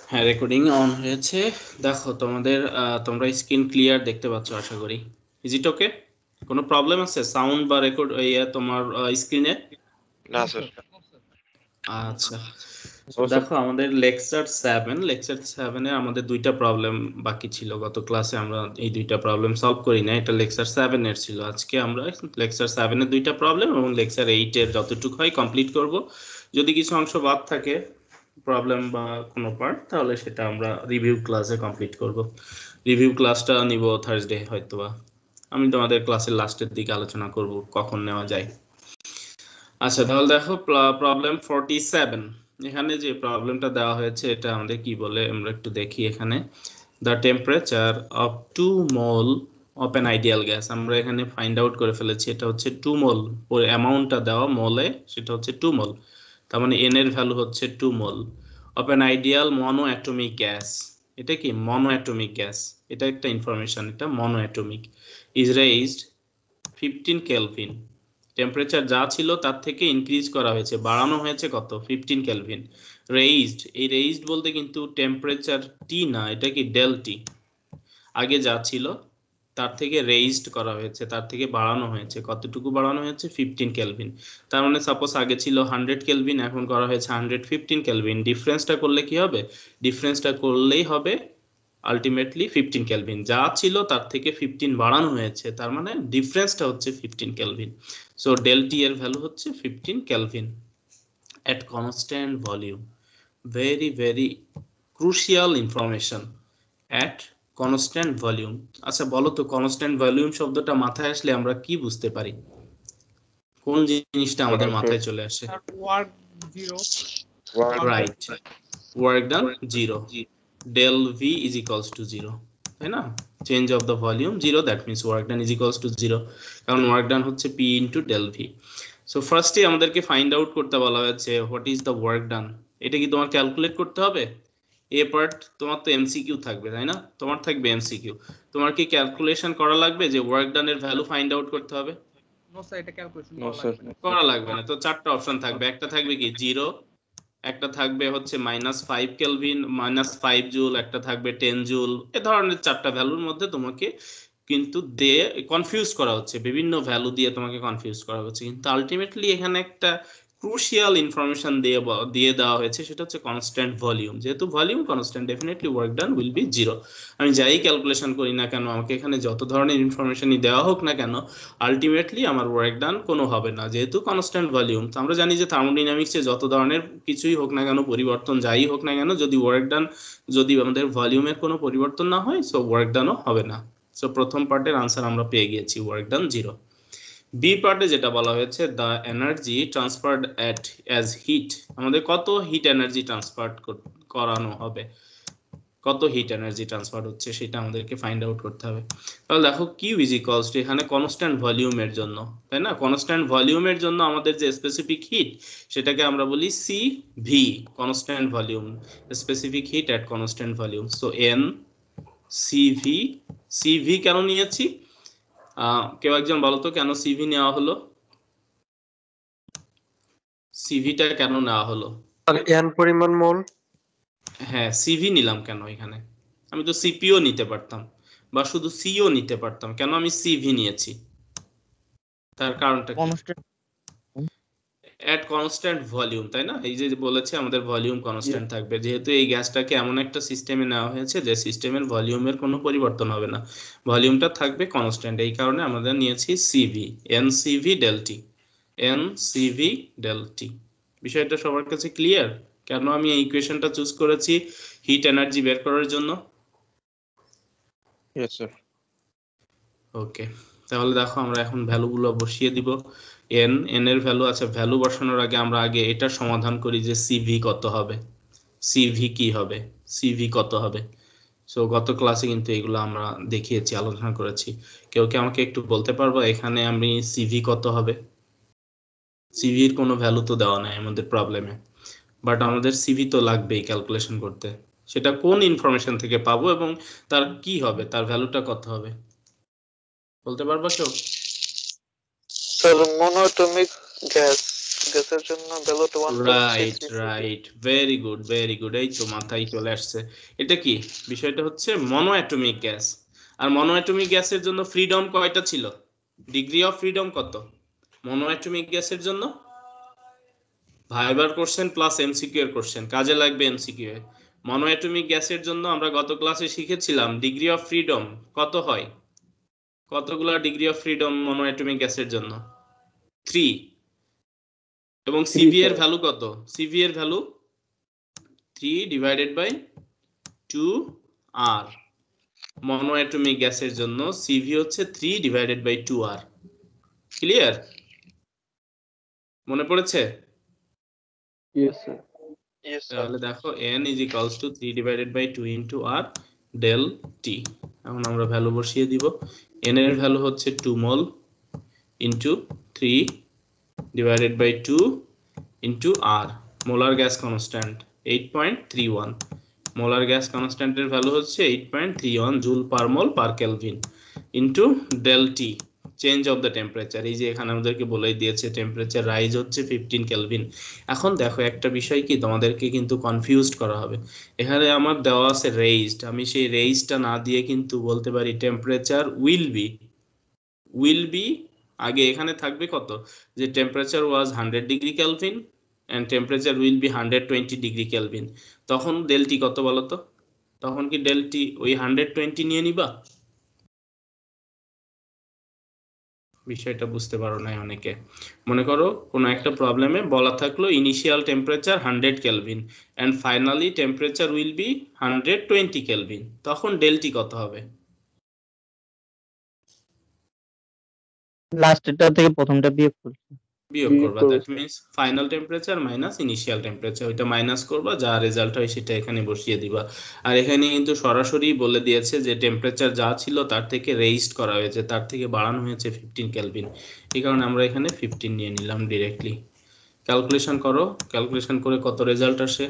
হ্যাঁ, recording on হয়েছে। দেখো তোমাদের তোমরা স্ক্রিন ক্লিয়ার দেখতে পাচ্ছ আশা করি। Is it okay? কোনো প্রবলেম আছে সাউন্ড বা রেকর্ড তোমার স্ক্রিনে? না স্যার। আচ্ছা, তো দেখো আমাদের লেকচার 7 আমাদের দুইটা প্রবলেম বাকি ছিল। গত ক্লাসে আমরা এই দুইটা প্রবলেম সলভ করি না, এটা লেকচার 7 এর ছিল। আজকে আমরা লেকচার 7 এর দুইটা প্রবলেম এবং লেকচার 8 এর যতটুকু হয় কমপ্লিট করব। যদি কিছু অংশ বাদ থাকে প্রবলেম বা কোনো পার্ট, তাহলে সেটা আমরা রিভিউ ক্লাসে কমপ্লিট করব। রিভিউ ক্লাসটা নিব থার্সডে হয়তোবা। আমি তোমাদের ক্লাসের লাস্টের দিকে আলোচনা করব কখন নেওয়া যায়। আচ্ছা, তাহলে দেখো প্রবলেম 47। এখানে যে প্রবলেমটা দেওয়া হয়েছে এটা আমাদের কি বলে আমরা একটু দেখি। এখানে the temperature of 2 mole of an ideal gas, আমরা এখানে ফাইন্ড আউট করে ফেলেছি এটা হচ্ছে 2 মোল। ওর অ্যামাউন্টটা দেওয়া মোলে, সেটা হচ্ছে 2 মোল। তার মানে এন এর ভ্যালু হচ্ছে 2 mole of an ideal mono atomic gas. এটা কি মনো অ্যাটমিক গ্যাস? এটা একটা ইনফরমেশন, এটা mono atomic. Is raised 15 kelvin. Temperature যা ছিল তার থেকে ইনক্রিজ করা হয়েছে, বাড়ানো হয়েছে কত? 15 কেলভিন। রেইজড, এই রেইজড বলতে কিন্তু টেম্পারেচার টি না, এটা কি ডেল টি। আগে যা ছিল তার থেকে রেইজড করা হয়েছে, তার থেকে বাড়ানো হয়েছে। কতটুকু বাড়ানো হয়েছে? 15 কেলভিন। তার মানে সাপোজ আগে ছিল 100 কেলভিন, এখন করা হয়েছে 115 কেলভিন। ডিফারেন্সটা করলে কি হবে? ডিফারেন্সটা করলেই হবে আলটিমেটলি 15 কেলভিন। যা ছিল তার থেকে 15 বাড়ানো হয়েছে, তার মানে ডিফারেন্সটা হচ্ছে 15 কেলভিন। সো ডেল টি এর ভ্যালু হচ্ছে 15 kelvin at constant volume. Very very crucial information, at constant volume. আচ্ছা বলো তো, কনস্ট্যান্ট ভলিউম শব্দটা মাথায় আসলে আমরা কি বুঝতে পারি? কোন জিনিসটা আমাদের মাথায় চলে আসে? Work zero. Right, work done zero. del v is equals to 0, তাই না? Change of the volume 0, that means work done is equals to 0, কারণ ওয়ার্ক ডান হচ্ছে p into del v। So ফার্স্টে আমাদেরকে ফাইন্ড আউট করতে বলা হয়েছে what is the work done. এটা কি তোমার ক্যালকুলেট করতে হবে? এ পার্ট তোমার তো এমসিকিউ থাকবে, তাই না? তোমার থাকবে এমসিকিউ। তোমার কি ক্যালকুলেশন করা লাগবে যে ওয়ার্ক ডানের ভ্যালু ফাইন্ড আউট করতে হবে? নো স্যার, এটা ক্যালকুলেশন করা লাগবে না। তো চারটা অপশন থাকবে, একটা থাকবে কি 0, একটা থাকবে হচ্ছে -5 কেলভিন, -5 জুল, একটা থাকবে 10 জুল। এ ধরনের চারটা ভ্যালুর মধ্যে তোমাকে কিন্তু দিয়ে কনফিউজ করা হচ্ছে, বিভিন্ন ভ্যালু দিয়ে তোমাকে কনফিউজ করা হচ্ছে। কিন্তু আলটিমেটলি এখানে একটা ক্রুশিয়াল ইনফরমেশন দিয়ে দেওয়া হয়েছে, সেটা হচ্ছে কনস্ট্যান্ট ভলিউম। যেহেতু volume constant, definitely work done will be 0। আমি যাই ক্যালকুলেশন করি না কেন, আমাকে এখানে যত ধরনের ইনফরমেশনই দেওয়া হোক না কেন, আলটিমেটলি আমার ওয়ার্ক ডান কোনো হবে না, যেহেতু কনস্ট্যান্ট ভলিউম। তো আমরা জানি যে থার্মোডাইনামিক্সে যত ধরনের কিছুই হোক না কেন, পরিবর্তন যাই হোক না কেন, যদি ওয়ার্ক ডান, যদি আমাদের ভলিউমের কোনো পরিবর্তন না হয়, সো ওয়ার্ক ডানও হবে না। সো প্রথম পার্টের আনসার আমরা পেয়ে গিয়েছি, ওয়ার্ক ডান 0। বি পার্টে যেটা বলা হয়েছে, the energy transferred at as heat, আমাদের কত হিট এনার্জি ট্রান্সফার করানো হবে, কত হিট এনার্জি ট্রান্সফার হচ্ছে সেটা আমাদেরকে ফাইন্ড আউট করতে হবে। তাহলে দেখো কিউ ইজ ইকুয়ালস টু, এখানে কনস্ট্যান্ট ভলিউমের জন্য, তাই না? কনস্ট্যান্ট ভলিউমের জন্য আমাদের যে স্পেসিফিক হিট, সেটাকে আমরা বলি C V, constant volume, specific heat at constant volume. So N CV. CV কেন নিয়েছি? কেউ একজন বলো তো কেন সিভি নেওয়া হলো? সিভিটা কেন নেওয়া হলো? এন পরিমাণ মোল। হ্যাঁ, সিভি নিলাম কেন এখানে? আমি তো সিপিও নিতে পারতাম বা শুধু সিও নিতে পারতাম, কেন আমি সিভি নিয়েছি? তার কারণটা কি? এট কনস্ট্যান্ট ভলিউম, তাই না? এই যে বলেছে আমাদের ভলিউম কনস্ট্যান্ট থাকবে, যেহেতু এই গ্যাসটাকে এমন একটা সিস্টেমে নেওয়া হয়েছে যে সিস্টেমের ভলিউমের কোনো পরিবর্তন হবে না, ভলিউমটা থাকবে কনস্ট্যান্ট। এই কারণে আমরা নিয়েছি CV, N CV del T, N CV del T. বিষয়টা সবার কাছে ক্লিয়ার কেন আমি এই ইকুয়েশনটা চুজ করেছি হিট এনার্জি বের করার জন্য? Yes sir. ওকে, তাহলে দেখো আমরা এখন ভ্যালুগুলো বসিয়ে দিব। এন এর ভ্যালু আছে, ভ্যালু বসানোর আগে আমরা আগে এটা সমাধান করি যে সিভি কত হবে, সিভি কি হবে, সিভি কত হবে। সো গত ক্লাসে কিন্তু এগুলো আমরা দেখিয়েছি, আলোচনা করেছি। কেউ কি আমাকে একটু বলতে পারবো এখানে আমি সিভি কত হবে? সিভির কোনো ভ্যালু তো দেওয়া নাই আমাদের প্রবলেমে, বাট আমাদের সিভি তো লাগবেই ক্যালকুলেশন করতে। সেটা কোন ইনফরমেশন থেকে পাবো এবং তার কি হবে, তার ভ্যালুটা কত হবে, বলতে পারবা কেউ? স্যার মনোঅ্যাটমিক গ্যাস গ্যাসের জন্য ভ্যালুটা 1.63 রাইট ভেরি গুড এই তো মাথায় চলে আসছে। এটা কি বিষয়টা হচ্ছে মনো অ্যাটমিক গ্যাস, আর মনো অ্যাটমিক গ্যাসের জন্য ফ্রিডম কয়টা ছিল, ডিগ্রি অফ ফ্রিডম কত মনো অ্যাটমিক গ্যাসের জন্য? ভাইবার কোশ্চেন প্লাস এমসিকিউ এর কোশ্চেন, কাজে লাগবে এমসিকিউ এ। মনো অ্যাটমিক গ্যাসের জন্য আমরা গত ক্লাসে শিখেছিলাম ডিগ্রি অফ ফ্রিডম কত হয়, কতগুলা degree of freedom mono atomic গ্যাসের জন্য? 3। এবং সিভি এর ভ্যালু কত? সিভি এর value 3 divided by 2r। Mono atomic গ্যাসের জন্য সিভি হচ্ছে 3 ডিভাইডেড বাই 2r। ক্লিয়ার? মনে পড়েছে? ইয়েস স্যার তাহলে দেখো n is equals to 3 divided by 2 into r del t। এখন আমরা ভ্যালু বসিয়ে দিব। n এর ভ্যালু হচ্ছে 2 mole into 3 divided by 2 into r। Molar gas constant 8.31। Molar gas কনস্ট্যান্টের ভ্যালু হচ্ছে 8.31 joule per mole per kelvin into del t change of the temperature. এই যে এখানে আমাদেরকে বলেই দিয়েছে টেম্পারেচার রাইজ হচ্ছে 15 কেলভিন। এখন দেখো একটা বিষয় কি তোমাদেরকে কিন্তু কনফিউজড করা হবে। এখানে আমার দেওয়া আছে রেইজড, আমি সেই রেইজটা না দিয়ে কিন্তু বলতে পারি টেম্পারেচার উইল বি আগে এখানে থাকবে কত, যে temperature was 100 degree kelvin and temperature will be 120 degree kelvin. তখন ডেলটি কত বলো তো? তখন কি ডেলটি ওই 120 নিয়ে নিবা? বিষয়টা বুঝতে পারো না অনেকে। মনে করো কোনো একটা প্রবলেমে বলা থাকলো initial temperature 100 kelvin and finally temperature will be 120 kelvin, তখন ডেলটি কত হবে? লাস্টটা থেকে প্রথমটা বিয়োগ করছি। বিয়োগ করবা, that means final temperature minus initial temperature, ওইটা মাইনাস করবা, যা রেজাল্ট হয় সেটা এখানে বসিয়ে দিবা। আর এখানে কিন্তু সরাসরি বলে দিয়েছে যে টেম্পারেচার যা ছিল তার থেকে রেইজড করা হয়েছে, তার থেকে বাড়ানো হয়েছে 15 কেলভিন। এই কারণে আমরা এখানে 15 নিয়ে নিলাম ডিরেক্টলি। ক্যালকুলেশন করো, ক্যালকুলেশন করে কত রেজাল্ট আসে?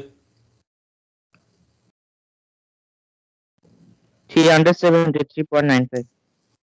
373.95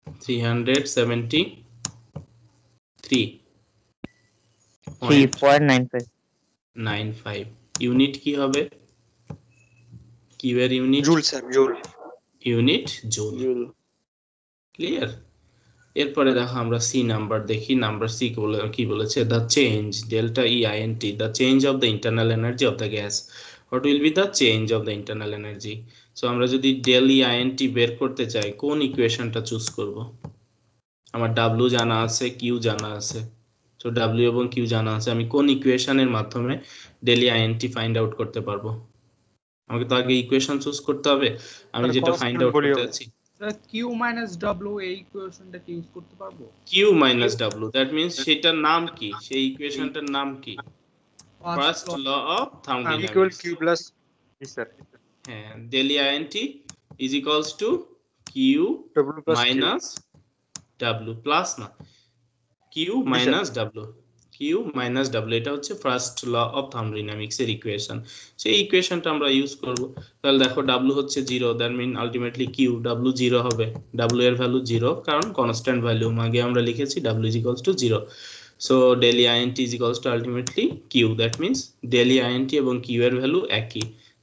373.95 ইউনিট কি হবে? কিউ এর unit joule sir joule unit joule. Clear? এরপরে দেখো আমরা সি নাম্বার দেখি। নাম্বার সি কি বলেছে? The change delta E INT the change of the internal energy of the gas. What will be the change of the internal energy? So আমরা যদি del E int বের করতে চাই কোন ইকুয়েশনটা choose করব? আমার ডাব্লিউ জানা আছে, কিউ জানা আছে। সো ডাব্লিউ এবং কিউ জানা আছে, আমি কোন ইকুয়েশনের মাধ্যমে del E INT find out করতে পারবো? আমাকে তো আগে ইকুয়েশন চুজ করতে হবে। আমি যেটা ফাইন্ড আউট করতে যাচ্ছি q w এই ইকুয়েশনটা কি ইউজ করতে পারবো? q w, দ্যাট মিন্স সেটার নাম কি, সেই ইকুয়েশনটার নাম কি? First law of thermodynamics equal Q plus sir হ্যাঁ, del int is equals to q W plus minus w plus না q minus w, q minus w, এটা হচ্ছে ফার্স্ট ল অফ থার্মোডাইনামিক্স এর ইকুয়েশন। সেই ইকুয়েশনটা আমরা ইউজ করব। তাহলে দেখো w হচ্ছে 0, that mean ultimately q w 0 হবে। w এর ভ্যালু 0 কারণ কনস্ট্যান্ট ভ্যালু, আগে আমরা লিখেছি w is equals to 0। So del int is equals to ultimately q, that means del int এবং q এর ভ্যালু একই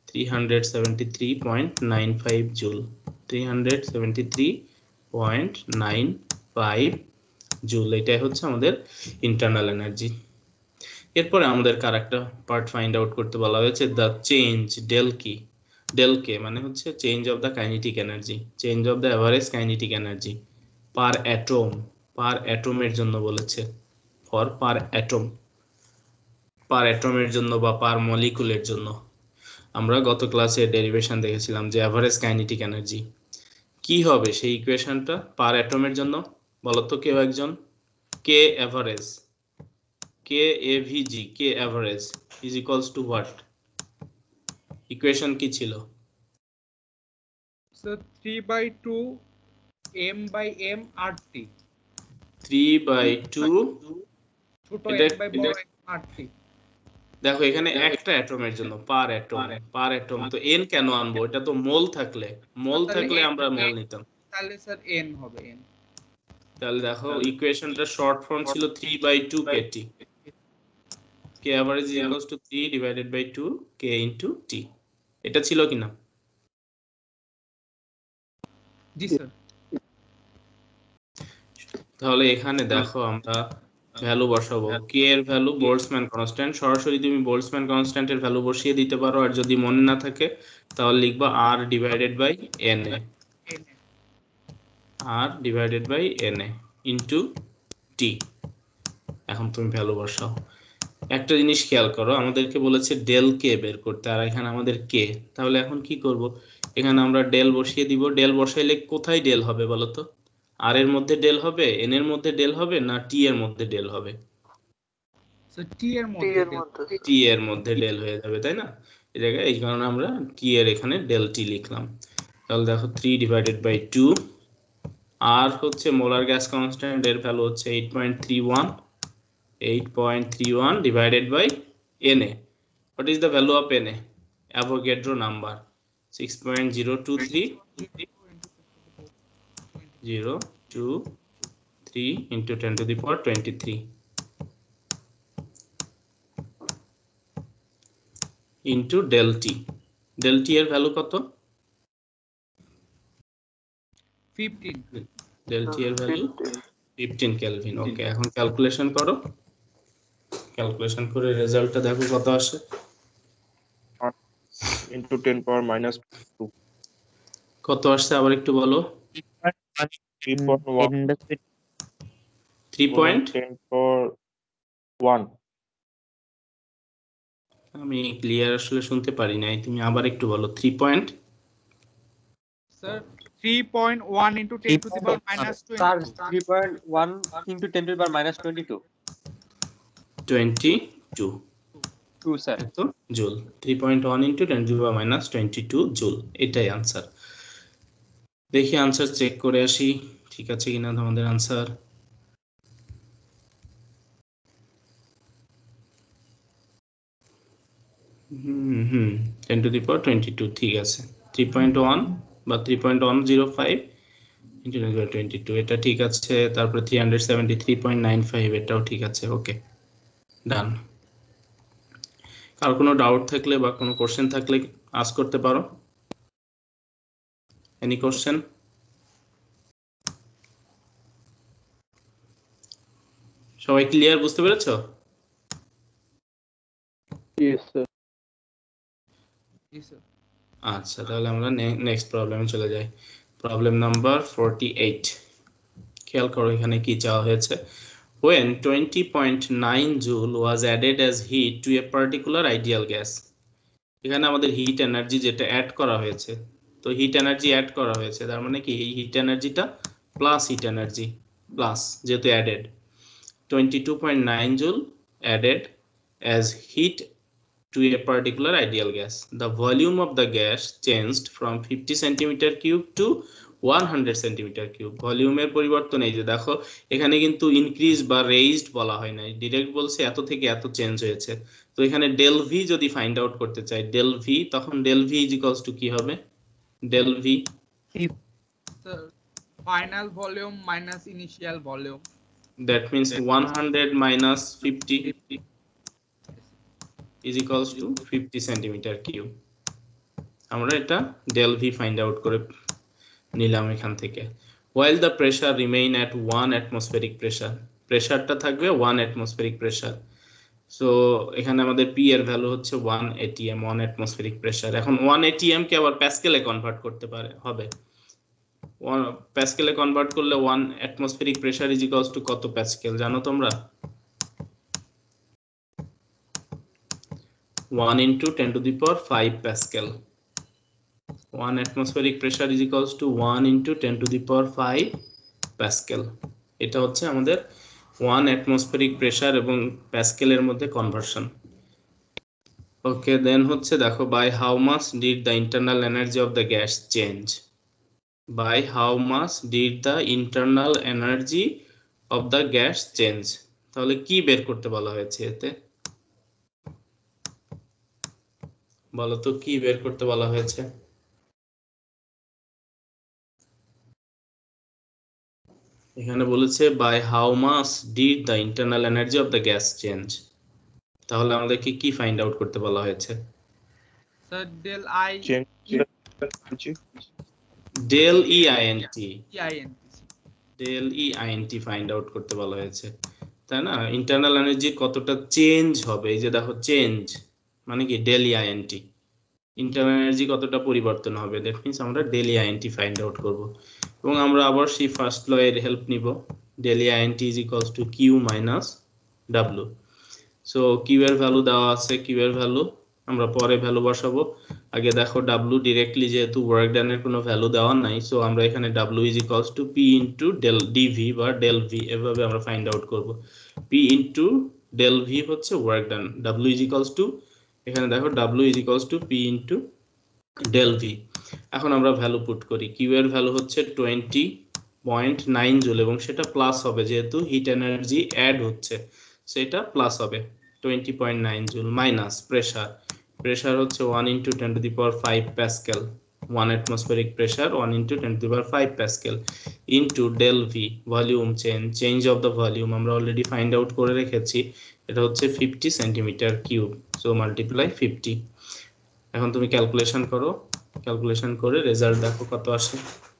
373.95 জুল। 373.95 জুল, এটাই হচ্ছে আমাদের ইন্টারনাল এনার্জি। এরপরে আমাদের আরেকটা পার্ট ফাইন্ড আউট করতে বলা হয়েছে দ্য চেঞ্জ ডেল কি। ডেল কে মানে হচ্ছে change of the kinetic energy, change of the average kinetic energy per atom. Per অ্যাটমের জন্য বলেছে, ফর পার অ্যাটম, পার অ্যাটমের জন্য বা পার মলিকুলের জন্য। আমরা গত ক্লাসে ডেরিভেশন দেখেছিলাম যে এভারেজ কাইনেটিক এনার্জি কি হবে সেই ইকুয়েশনটা পার অ্যাটমের জন্য বলো তো কেউ একজন। K average, K AVG, K average is equals to what? Equation কি ছিল? সো 3/2 m/m RT 3/2 ছোট এটা- m/m RT। দেখো এখানে একটা অ্যাটমের জন্য পার অ্যাটম, পার অ্যাটম তো n কেন আনবো? এটা তো মোল থাকলে, মোল থাকলে আমরা মোল নিতাম। তাহলে স্যার n হবে n। তাহলে দেখো ইকুয়েশনটা শর্ট ফর্ম ছিল 3/2 kT। k average is equals to 3 divided by 2 k into t এটা ছিল কিনা জি স্যার তাহলে এখানে দেখো আমরা ভ্যালু বসাবো k এর ভ্যালু বোল্টজম্যান কনস্ট্যান্ট সরাসরি তুমি বোল্টজম্যান কনস্ট্যান্টের ভ্যালু বসিয়ে দিতে পারো আর যদি মনে না থাকে তাহলে লিখবা r divided by na r divided by na into t এখন তুমি ভ্যালু বসাও একটা জিনিস খেয়াল করো আমাদেরকে বলেছে ডেল কে বের করতে আর এখানে আমাদের কে তাহলে এখন কি করব এখানে আমরা ডেল বসিয়ে দিব ডেল বসাইলে কোথায় ডেল হবে বলো তো আর এর মধ্যে ডেল হবে এন এর মধ্যে ডেল হবে না টি এর মধ্যে ডেল হবে স্যার টি এর মধ্যে টি এর মধ্যে ডেল হয়ে যাবে তাই না এই জায়গায় এই কারণে আমরা টি এর এখানে ডেল টি লিখলাম তাহলে দেখো 3 ডিভাইডেড বাই 2 আর হচ্ছে মোলার গ্যাস কনস্ট্যান্ট এর ভ্যালু হচ্ছে 8.31 divided by Na. What is the value of Na? Avogadro number 6.023 into 10 to the power 23 into del t. Del t এর ভ্যালু কত? 15 del t এর ভ্যালু 15 কেলভিন ওকে এখন calculation করো calculation করে রেজাল্টটা দেখো কত আসে into 10 power minus 2 কত আসছে আবার একটু বলো 3.1 3. 10 power 1 আমি ক্লিয়ার আসলে শুনতে পারি নাই তুমি আবার একটু বলো 3 point sir 3.1 into 10 to the power minus 20 Sir, 3.1 into 10 to the power minus 22. 22 2, sir. তো joule 3.1 into 10 to the power minus 22 joule এটাই आंसर দেখি आंसर চেক করে আসি ঠিক আছে কিনা তোমাদের आंसर হুম 10 to the power 22 ঠিক আছে 3.1 বা 3.105 into 10 to the power 22 এটা ঠিক আছে তারপরে 373.95 এটাও ঠিক আছে ওকে ডান আর কোনো ডাউট থাকলে বা কোনো কোশ্চেন থাকলে আস্ক করতে পারো এনি কোশ্চেন সবাই ক্লিয়ার বুঝতে পেরেছো yes sir জি স্যার আচ্ছা তাহলে আমরা নেক্সট প্রবলেমে চলে যাই প্রবলেম নাম্বার 48 খেয়াল করো এখানে কি চাওয়া হয়েছে when 20.9 joule was added as heat to a particular ideal gas এখানে আমাদের হিট এনার্জি যেটা অ্যাড করা হয়েছে তো হিট এনার্জি অ্যাড করা হয়েছে তার মানে কি এই হিট এনার্জিটা প্লাস হিট এনার্জি প্লাস যেহেতু added 22.9 joule added as heat to a particular ideal gas. The volume of the gas changed from 50 centimeter cube to 100 centimeter cube. Volume এর পরিবর্তন এই যে দেখো এখানে কিন্তু ইনক্রিজ বা রেইজড বলা হয় নাই ডাইরেক্ট বলছে এত থেকে এত চেঞ্জ হয়েছে তো এখানে ডেল ভি যদি ফাইন্ড আউট করতে চাই ডেল ভি তখন del V is equals to কি হবে del V sir final volume minus initial volume that means 100 minus 50 is equals to 50 centimeter cube আমরা এটা del v find out করে নিলাম এখান থেকে while the pressure remain at 1 atmospheric pressure প্রেসারটা থাকবে 1 atmospheric pressure so এখানে আমাদের p এর ভ্যালু হচ্ছে 1 atm 1 atmospheric pressure এখন 1 atm কে আবার প্যাসকেলে কনভার্ট করতে পারে হবে প্যাসকেলে কনভার্ট করলে 1 atmospheric pressure is equals to কত প্যাসকেল জানো তোমরা 1 into 10 to the power 5 Pascal. 1 atmospheric pressure is equals to 1 into 10 to the power 5 Pascal. এটা হচ্ছে আমাদের 1 atmospheric pressure এবং Pascal এর মধ্যে conversion. Okay, then হচ্ছে দেখো by how much did the internal energy of the gas change? By how much did the internal energy of the gas change? তাহলে কি বের করতে বলা হয়েছে এতে? বলো তো কি বের করতে বলা হয়েছে এখানে বলেছে by how much did the internal energy of the gas change তাহলে আমাদেরকে কি ফাইন্ড আউট করতে বলা হয়েছে? Sir, del I Change the energy. Del E INT, EINT. Del E INT find out করতে বলা হয়েছে, তাই না? ইন্টারনাল এনার্জি কতটা চেঞ্জ হবে, এই যে দেখো চেঞ্জ মানে কি del E INT, internal energy কতটা পরিবর্তন হবে, দ্যাট মিন্স আমরা del E INT find out করব। এবং আমরা আবার সেই ফার্স্ট ল এর হেল্প নিব, del E INT is equals to Q minus W. So Q এর ভ্যালু দেওয়া আছে, কিউ এর ভ্যালু আমরা পরে ভ্যালু বসাবো। আগে দেখো ডাব্লু ডিরেক্টলি যেহেতু ওয়ার্ক ডান এর কোনো ভ্যালু দেওয়া নাই, সো আমরা এখানে W is equals to P into del DV বা ডেল ভি, এভাবে আমরা ফাইন্ড আউট করব। পি ইনটু ডেল ভি হচ্ছে work done, W is equals to, এখানে দেখো W is equals to P into del V. এখন আমরা ভ্যালু পুট করি, কিউ এর ভ্যালু হচ্ছে 20.9 জুল এবং সেটা প্লাস হবে যেহেতু হিট এনার্জি অ্যাড হচ্ছে, সেটা প্লাস হবে 20.9 জুল, মাইনাস প্রেসার, প্রেসার হচ্ছে 1 into 10 to the power 5 pascal, 1 atmospheric pressure 1 into 10 to the power 5 pascal, into del V volume change of the volume আমরা অলরেডি ফাইন্ড আউট করে রেখেছি, এটা হচ্ছে 50 centimetre cube, so multiply 50। এখন তুমি calculation করো, calculation করে রেজাল্ট দেখো কত আসে।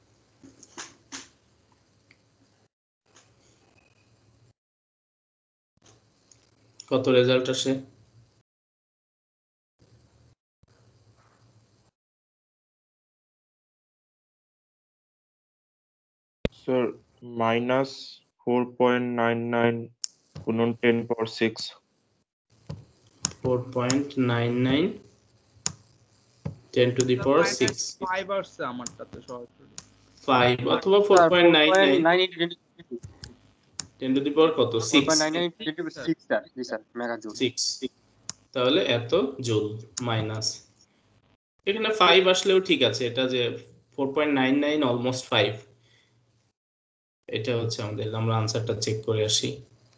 কত রেজাল্ট আসে? Sir, minus 4.99 গুণন 10 power 6. 4.99 10 টু দি পাওয়ার 6, 5 আসছে আমারটাতে সরাসরি। 5 অথবা Sir, 4.99 4.9 into 10 to the power কত 6, 4.99 into 6 sir, জি স্যার মেগাজুল। 6, তাহলে এত জুল মাইনাস, এখানে 5 আসলেও ঠিক আছে, এটা যে 4.99 অলমোস্ট 5, এটা হচ্ছে আমাদের, আমরা আনসারটা চেক করে আসি।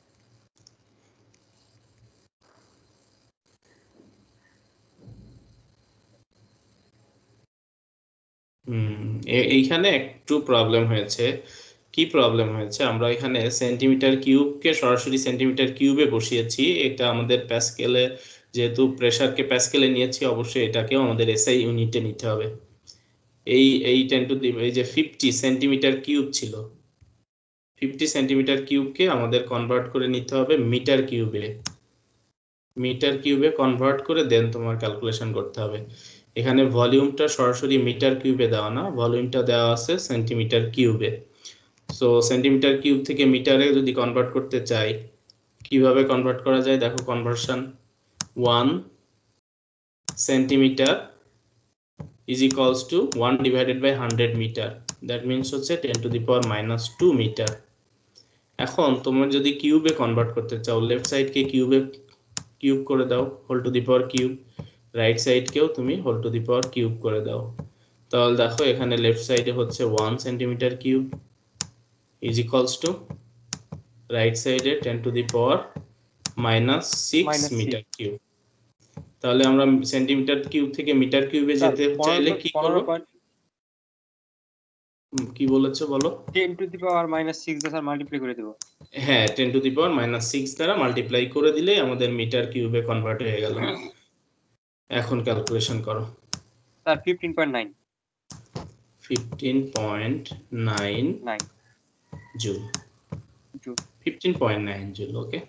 এইখানে একটু প্রবলেম হয়েছে। কি প্রবলেম হয়েছে, আমরা এখানে সেন্টিমিটার কিউবকে সরাসরি সেন্টিমিটার কিউবে বসিয়েছি, এটা আমাদের প্যাসকেলে, যেহেতু প্রেসারকে প্যাসকেলে নিয়েছি অবশ্যই এটাকেও আমাদের এসআই ইউনিটে নিতে হবে। এই 10 টু দি, এই যে 50 সেন্টিমিটার কিউব ছিল, 50 সেন্টিমিটার কিউবকে আমাদের কনভার্ট করে নিতে হবে মিটার কিউবে, মিটার কিউবে কনভার্ট করে দেন তোমার ক্যালকুলেশন করতে হবে। এখানে ভলিউমটা সরাসরি মিটার কিউবে দেওয়া না, ভলিউমটা দেওয়া আছে সেন্টিমিটার কিউবে। সো সেন্টিমিটার কিউব থেকে মিটারে যদি কনভার্ট করতে চাই, কিভাবে কনভার্ট করা যায় দেখো, conversion 1 centimetre is equals to 1 divided by 100 metre, that means হচ্ছে 10 to the power minus 2 metre. এখন তোমরা যদি কিউবে কনভার্ট করতে চাও, লেফট সাইডকে কিউবে কিউব করে দাও, whole to the power cube, right সাইডকেও তুমি whole to the power cube করে দাও, তাহলে দেখো এখানে লেফট সাইডে হচ্ছে 1 centimetre cube is equals to right সাইডে 10 to the power minus 6 metre cube. তাহলে আমরা সেন্টিমিটার কিউব থেকে মিটার কিউবে যেতে চাইলে কি করব? কি বলেছো বলো? 10 টু দি পাওয়ার মাইনাস 6 দ্বারা মাল্টিপ্লাই করে দেব। হ্যাঁ, 10 টু দি পাওয়ার মাইনাস 6 দ্বারা মাল্টিপ্লাই করে দিলে আমাদের মিটার কিউবে কনভার্ট হয়ে গেল। এখন ক্যালকুলেশন করো। Sir 15.9 15.9 joule, 15.9 joule. ওকে,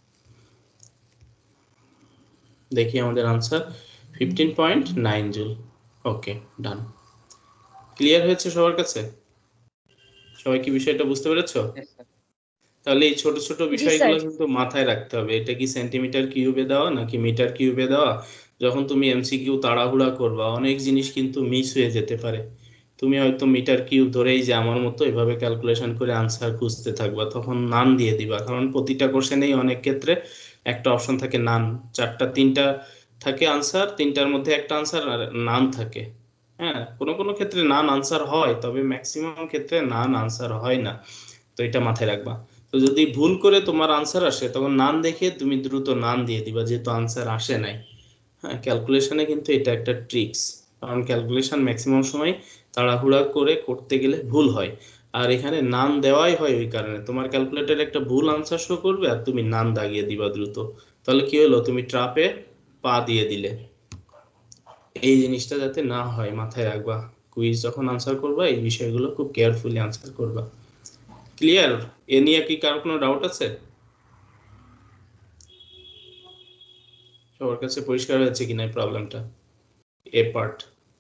দেখি আমাদের answer 15.9 joule. Okay, done. Clear হয়েছে সবার কাছে? সবাই কি বিষয়টা বুঝতে পেরেছো? তাহলে এই ছোট ছোট বিষয়গুলো কিন্তু মাথায় রাখতে হবে, এটা কি সেন্টিমিটার কিউবে দেওয়া নাকি মিটার কিউবে দেওয়া। যখন তুমি এমসিকিউ তাড়াহুড়া করবা, অনেক জিনিস কিন্তু মিস হয়ে যেতে পারে। তুমি হয়তো মিটার কিউব ধরেই যে আমার মতো এভাবে ক্যালকুলেশন করে আনসার খুঁজতে থাকবা, তখন নান দিয়ে দিবা, কারণ প্রতিটা কোশ্চেনেই অনেক ক্ষেত্রে একটা অপশন থাকে নান, 4টা 3টা থাকে আনসার, 3টার মধ্যে একটা আনসার আর নান থাকে। হ্যাঁ, কোনো কোনো ক্ষেত্রে নান আনসার হয়, তবে ম্যাক্সিমাম ক্ষেত্রে নান আনসার হয় না, তো এটা মাথায় রাখবা। তো যদি ভুল করে তোমার আনসার আসে, তখন নান দেখে তুমি দ্রুত নান দিয়ে দিবা, যেহেতু আনসার আসে নাই। হ্যাঁ, ক্যালকুলেশনে কিন্তু এটা একটা ট্রিক্স, কারণ ক্যালকুলেশন ম্যাক্সিমাম সময় তাড়াহুড়া করে করতে গেলে ভুল হয়, আর এখানে নান দেওয়াই হয় ওই কারণে তোমার ক্যালকুলেটর একটা ভুল আনসার শো করবে আর তুমি নান দাগিয়ে দিবা দ্রুত, তাহলে কি হলো, তুমি ট্রাপে পা দিয়ে দিলে। এই জিনিসটা যাতে না হয় মাথায় রাখবা, কুইজ যখন আনসার করবা এই বিষয়গুলো খুব কেয়ারফুলি আনসার করবা। ক্লিয়ার? এ নিয়ে কি কারো কোনো ডাউট আছে? সবার কাছে পরিষ্কার হয়েছে কিনা এই প্রবলেমটা, এ পার্ট?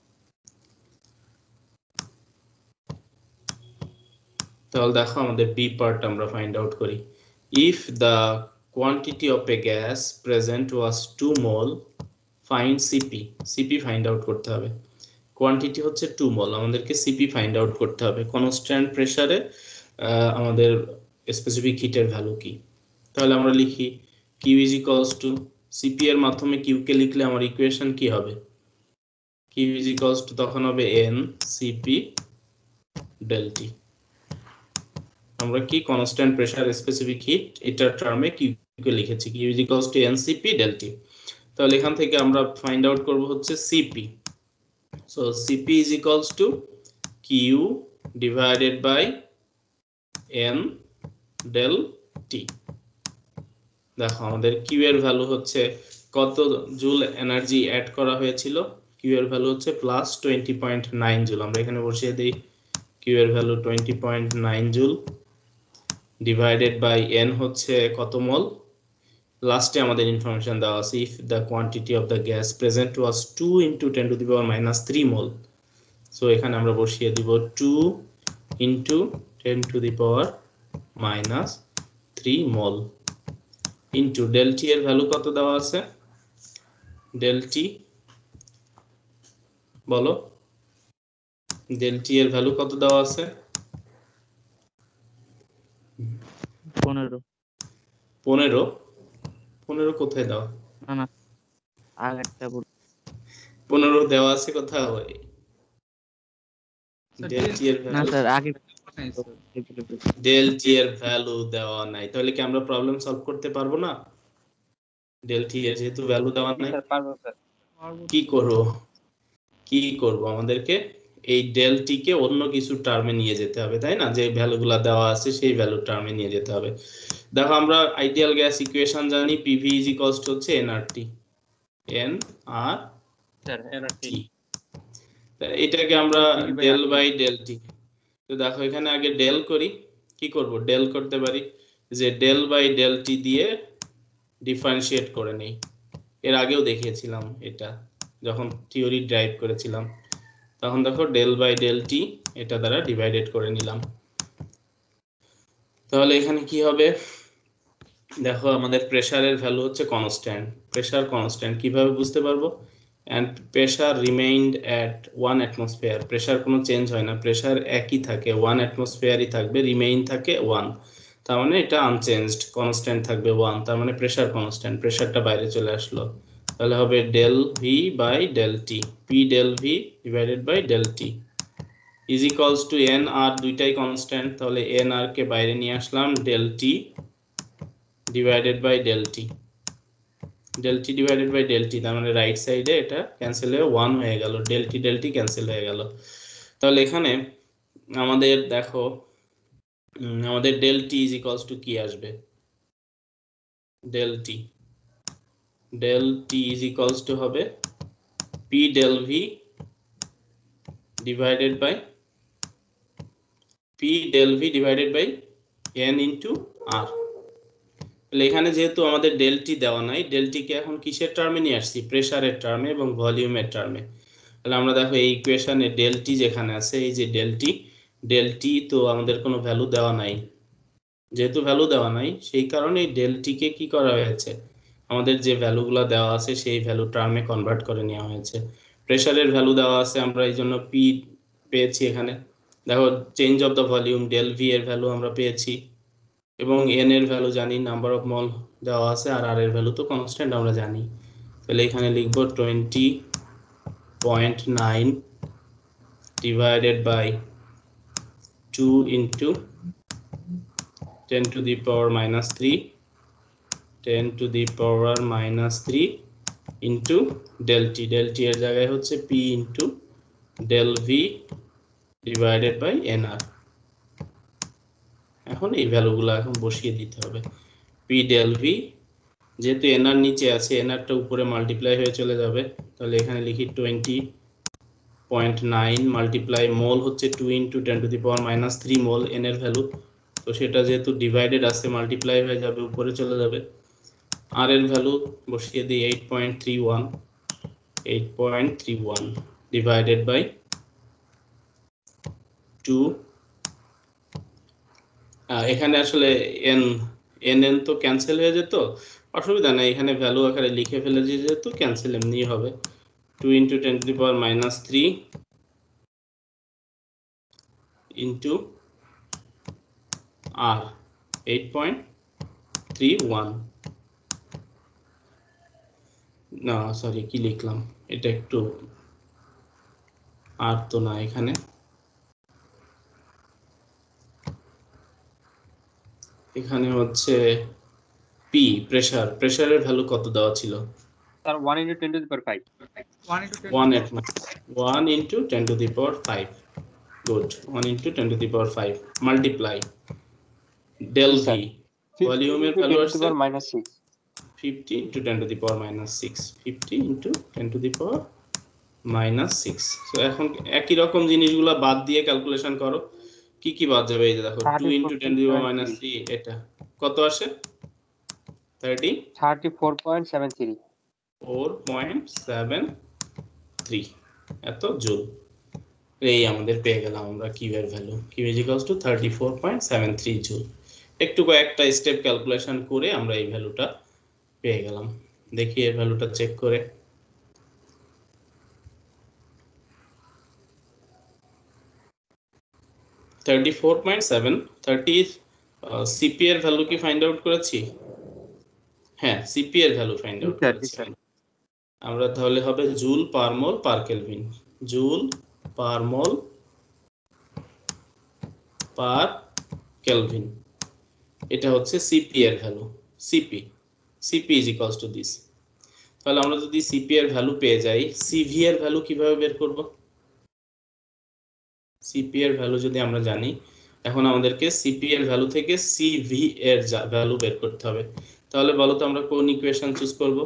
তাহলে দেখো আমাদের বি পার্ট আমরা ফাইন্ড আউট করি। If the quantity of a gas present was 2 mole, find CP. CP find out করতে হবে। কোয়ান্টিটি হচ্ছে 2 মোল, আমাদেরকে সিপি ফাইন্ড আউট করতে হবে। কনস্ট্যান্ট প্রেসারে আমাদের স্পেসিফিক হিটের ভ্যালু কি। তাহলে আমরা লিখি Q is equals to, CP এর মাধ্যমে কিউ কে লিখলে আমার ইকুয়েশন কি হবে, কিউ ইজ ইকুয়ালস টু তখন হবে এন সিপি ডেল টি। আমরা কি কনস্ট্যান্ট প্রেসার স্পেসিফিক হিট এটার টার্মে কিউ কে লিখেছি, Q is equals to N CP del T. তাহলে এখান থেকে আমরা ফাইন্ড আউট করব হচ্ছে CP. So CP is equals to Q divided by N del T. দেখো আমাদের কিউ এর ভ্যালু হচ্ছে কত জুল এনার্জি অ্যাড করা হয়েছিল, কিউ এর ভ্যালু হচ্ছে প্লাস 20.9 জুল। আমরা এখানে বসিয়ে দিই কিউ এর value 20.9 joule divided by N হচ্ছে কত মোল। লাস্টে আমাদের ইনফরমেশন দেওয়া আছে if the quantity of the gas present was 2 into 10 to the power minus 3 mole. So এখানে আমরা বসিয়ে দিব 2 into 10 to the power minus 3 mole into del T এর ভ্যালু কত দেওয়া আছে, ডেল টি বলো, ডেল টি এর ভ্যালু কত দেওয়া আছে? 15। 15 কোথায় দেওয়া? না না, আগেরটা বল। 15 দেওয়া আছে কোথাও? Sir, ডেল টি এর না ভ্যালু, স্যার, আগে নাই, sir. ডেল টি এর ভ্যালু দেওয়া নাই, তাহলে কি আমরা প্রবলেম সলভ করতে পারবো না? ডেল টি এর যেহেতু ভ্যালু দেওয়া নাই, স্যার পারবো স্যার। কি করব আমাদেরকে এই ডেল টি কে অন্য কিছু টার্মে নিয়ে যেতে হবে, তাই না? যে ভ্যালুগুলো দেওয়া আছে সেই ভ্যালু টার্মে নিয়ে যেতে হবে। দেখো আমরা আইডিয়াল গ্যাস ইকুয়েশন জানি, পিভি ইজ ইকুয়ালস টু হচ্ছে NRT, N R sir NRT T. এটাকে আমরা ডেল বাই ডেল টি, তো দেখো এখানে আগে ডেল করি। কি করব, ডেল করতে পারি যে ডেল বাই ডেল টি দিয়ে ডিফারেন্সিয়েট করে নেই। এর আগেও দেখিয়েছিলাম এটা যখন থিওরি ড্রাইভ করেছিলাম, তখন দেখো ডেল বাই ডেল টি এটা দ্বারা ডিভাইডেড করে নিলাম। তাহলে এখানে কি হবে, দেখো আমাদের প্রেসারের ভ্যালু হচ্ছে কনস্ট্যান্ট, প্রেসার কনস্ট্যান্ট কিভাবে বুঝতে পারবো, and pressure remained at 1 atmosphere, pressure কোনো চেঞ্জ হয় না, প্রেসার একই থাকে, 1 atmosphere-ই থাকবে, রিমেইন থাকে 1, তার মানে এটা আনচেঞ্জড, কনস্ট্যান্ট থাকবে 1, তার মানে প্রেসার কনস্ট্যান্ট, প্রেসারটা বাইরে চলে আসলো। তাহলে হবে del V by del T, P del V divided by del T is equals to N R, দুইটাই কনস্ট্যান্ট, তাহলে এন আর কে বাইরে নিয়ে আসলাম, del T divided by del T, del T divided by del T, তার মানে right সাইডে এটা ক্যান্সেল হয়ে 1 হয়ে গেল, ডেল টি ক্যান্সেল হয়ে গেল। তাহলে এখানে আমাদের দেখো আমাদের del T is equals to কি আসবে, del T is equals to হবে P del V divided by N into R. এখানে যেহেতু আমাদের ডেল টি দেওয়া নাই, ডেল টি কে এখন কিসের টার্মে নিয়ে আসছি, প্রেসারের টার্মে এবং ভলিউমের টার্মে। তাহলে আমরা দেখো এই ইকুয়েশনে ডেল টি যেখানে আছে, এই যে ডেল টি তো আমাদের কোনো ভ্যালু দেওয়া নাই, যেহেতু ভ্যালু দেওয়া নাই সেই কারণে এই ডেল টি কে কি করা হয়েছে, আমাদের যে ভ্যালুগুলো দেওয়া আছে সেই ভ্যালু টার্মে কনভার্ট করে নেওয়া হয়েছে। প্রেসারের ভ্যালু দেওয়া আছে, আমরা এই জন্য পি পেয়েছি এখানে। দেখো change of the volume, del V এর ভ্যালু আমরা পেয়েছি, এবং এন এর ভ্যালু জানি, নাম্বার অফ মল দেওয়া আছে, আর আর এর ভ্যালু তো কনস্ট্যান্ট আমরা জানি। তাহলে এখানে লিখব 20.9 divided by 2 into 10 to the power minus 3, 10 to the power minus 3 into del T এর জায়গায় হচ্ছে P into del V divided by N R. এখন এই ভ্যালুগুলো এখন বসিয়ে দিতে হবে, পি ডেল ভি যেহেতু এনআর নিচে আছে, এনআরটা উপরে মাল্টিপ্লাই হয়ে চলে যাবে, তাহলে এখানে লিখি 20.9 মাল্টিপ্লাই মোল হচ্ছে 2 ইন্টু 10⁻³ মোল এন এর ভ্যালু, তো সেটা যেহেতু ডিভাইডেড আছে মাল্টিপ্লাই হয়ে যাবে, উপরে চলে যাবে। আর এর ভ্যালু বসিয়ে দিই 8.31 ডিভাইডেড বাই 2। এখানে আসলে এন এন এন তো ক্যান্সেল হয়ে যেত, অসুবিধা নাই, এখানে ভ্যালু আকারে লিখে ফেলে যেহেতু ক্যান্সেল এমনি হবে। 2 ইন্টু 10⁻³ ইন্টু আর 8.31, না সরি কি লিখলাম, এটা একটু আর তো না, এখানে এখানে হচ্ছে পি প্রেসারের ভ্যালু কত দেওয়া ছিল? Sir, 1 into 10⁵. 1 into 10 1 at 1 into 10⁵. Good. 1 into 10⁵ multiply del v 50 ভলিউমের into ভ্যালু 10 to আসছে the power minus 6. 50 into 10⁻⁶, 50 into 10⁻⁶। So এখন একই রকম জিনিসগুলো বাদ দিয়ে ক্যালকুলেশন করো, কি কি বাদ যাবে? এই যে দেখো 2 into 10⁻³ এটা কত আসে? 34.73. 4.73 এত জুল। এই আমাদের পেয়ে গেলাম আমরা কিউয়ের value, Q is equals to 34.73 joule. একটু কয়েকটা স্টেপ ক্যালকুলেশন করে আমরা এই ভ্যালুটা পেয়ে গেলাম। দেখি এর ভ্যালুটা চেক করে। সিপি এর ভ্যালু কি ফাইন্ড আউট করেছি? হ্যাঁ, সিপি এর ভ্যালু ফাইন্ড আউট করেছি আমরা। তাহলে হবে joule per mole per kelvin, joule per mole per kelvin, এটা হচ্ছে সিপি এর ভ্যালু। CP is equals to this. তাহলে আমরা যদি সিপি এর ভ্যালু পেয়ে যাই, সিভি এর ভ্যালু কিভাবে বের করব? সিপি এর ভ্যালু যদি আমরা জানি, এখন আমাদেরকে সিপি এর ভ্যালু থেকে সিভি এর ভ্যালু বের করতে হবে। তাহলে বলো তো আমরা কোন ইকুয়েশন চুজ করব?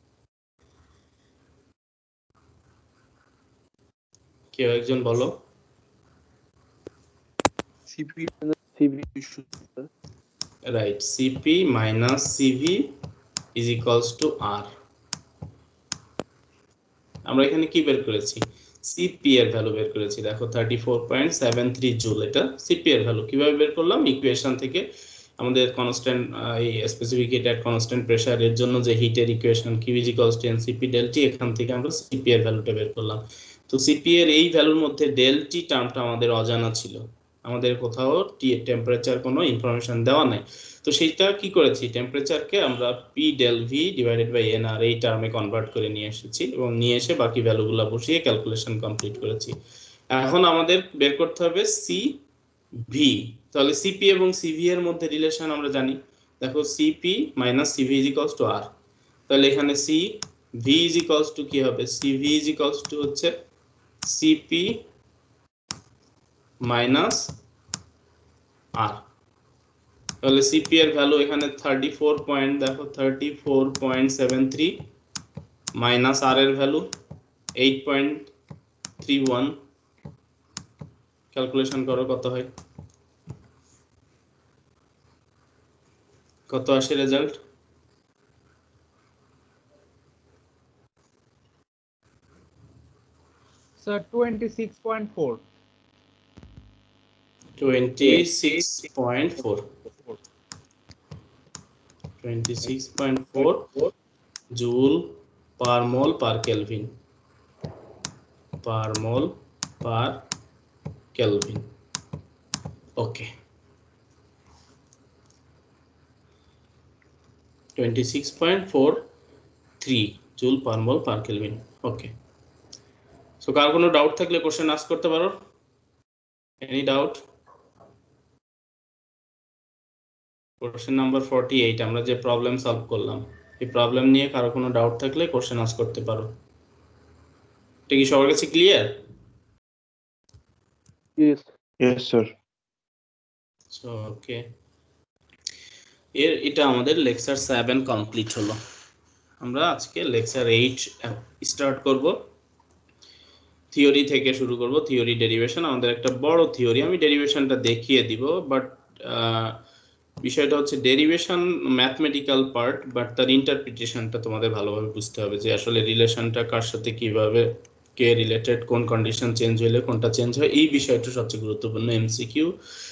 কেউ একজন বলো। CV right, CP minus CV is equals to R. আমরা এখানে কি বের করেছি? সিপি এর ভ্যালু বের করেছি। দেখো 34.73 জুল, এটা সিপি এর ভ্যালু। কিভাবে বের করলাম? ইকুয়েশন থেকে আমাদের কনস্ট্যান্ট এই স্পেসিফিকেট এট কনস্ট্যান্ট প্রেসার এর জন্য যে হিটের equation Q is equals to NCP del T, এখান থেকে আমরা সিপি এর ভ্যালুটা বের করলাম। তো সিপি এর এই ভ্যালুর মধ্যে ডেল টি টার্মটা আমাদের অজানা ছিল, আমাদের কোথাও টি টেম্পারেচার কোনো ইনফরমেশন দেওয়া নাই। তো সেইটা কি করেছি, টেম্পারেচারকে আমরা P del V divided by N R এই টার্মে কনভার্ট করে নিয়ে এসেছি এবং নিয়ে এসে বাকি ভ্যালুগুলো বসিয়ে ক্যালকুলেশন কমপ্লিট করেছি। এখন আমাদের বের করতে হবে সি ভি। তাহলে সিপি এবং সিভি এর মধ্যে রিলেশন আমরা জানি। দেখো CP minus CV is equals to R. তাহলে এখানে C V is equals to কি হবে? সিভি ইজ ইকুয়ালস টু হচ্ছে সিপি মাইনাস আর। তাহলে সিপি এর ভ্যালু এখানে 34.73 মাইনাস আর এর ভ্যালু 8.31। ক্যালকুলেশন করো কত হয়, কত আসে result? Sir, 26.4. 26.4 joule per mole per kelvin, per mole per kelvin. Okay, 26.43 joule per mole per kelvin. Okay, so কার কোনো ডাউট থাকলে কোশ্চেন আস্ক করতে পারো। Any doubt? কোশ্চেন নাম্বার 48 আমরা যে প্রবলেম সলভ করলাম, এই প্রবলেম নিয়ে কারো কোনো ডাউট থাকলে কোশ্চেন আস্ক করতে পারো। এটা কি সবার কাছে ক্লিয়ার? Yes, sir. ওকে, এটা আমাদের লেকচার 7 কমপ্লিট হলো। আমরা আজকে লেকচার 8 স্টার্ট করব। থিওরি থেকে শুরু করব। থিওরি ডেরিভেশন আমাদের একটা বড় থিওরি, আমি ডেরিভেশনটা দেখিয়ে দিব, বাট বিষয়টা হচ্ছে ডেরিভেশন ম্যাথমেটিক্যাল পার্ট, বাট তার ইন্টারপ্রিটেশনটা তোমাদের ভালোভাবে বুঝতে হবে যে আসলে রিলেশনটা কার সাথে কিভাবে কে রিলেটেড, কোন কন্ডিশন চেঞ্জ হলে কোনটা চেঞ্জ হয়, এই বিষয়টা সবচেয়ে গুরুত্বপূর্ণ। এমসিকিউ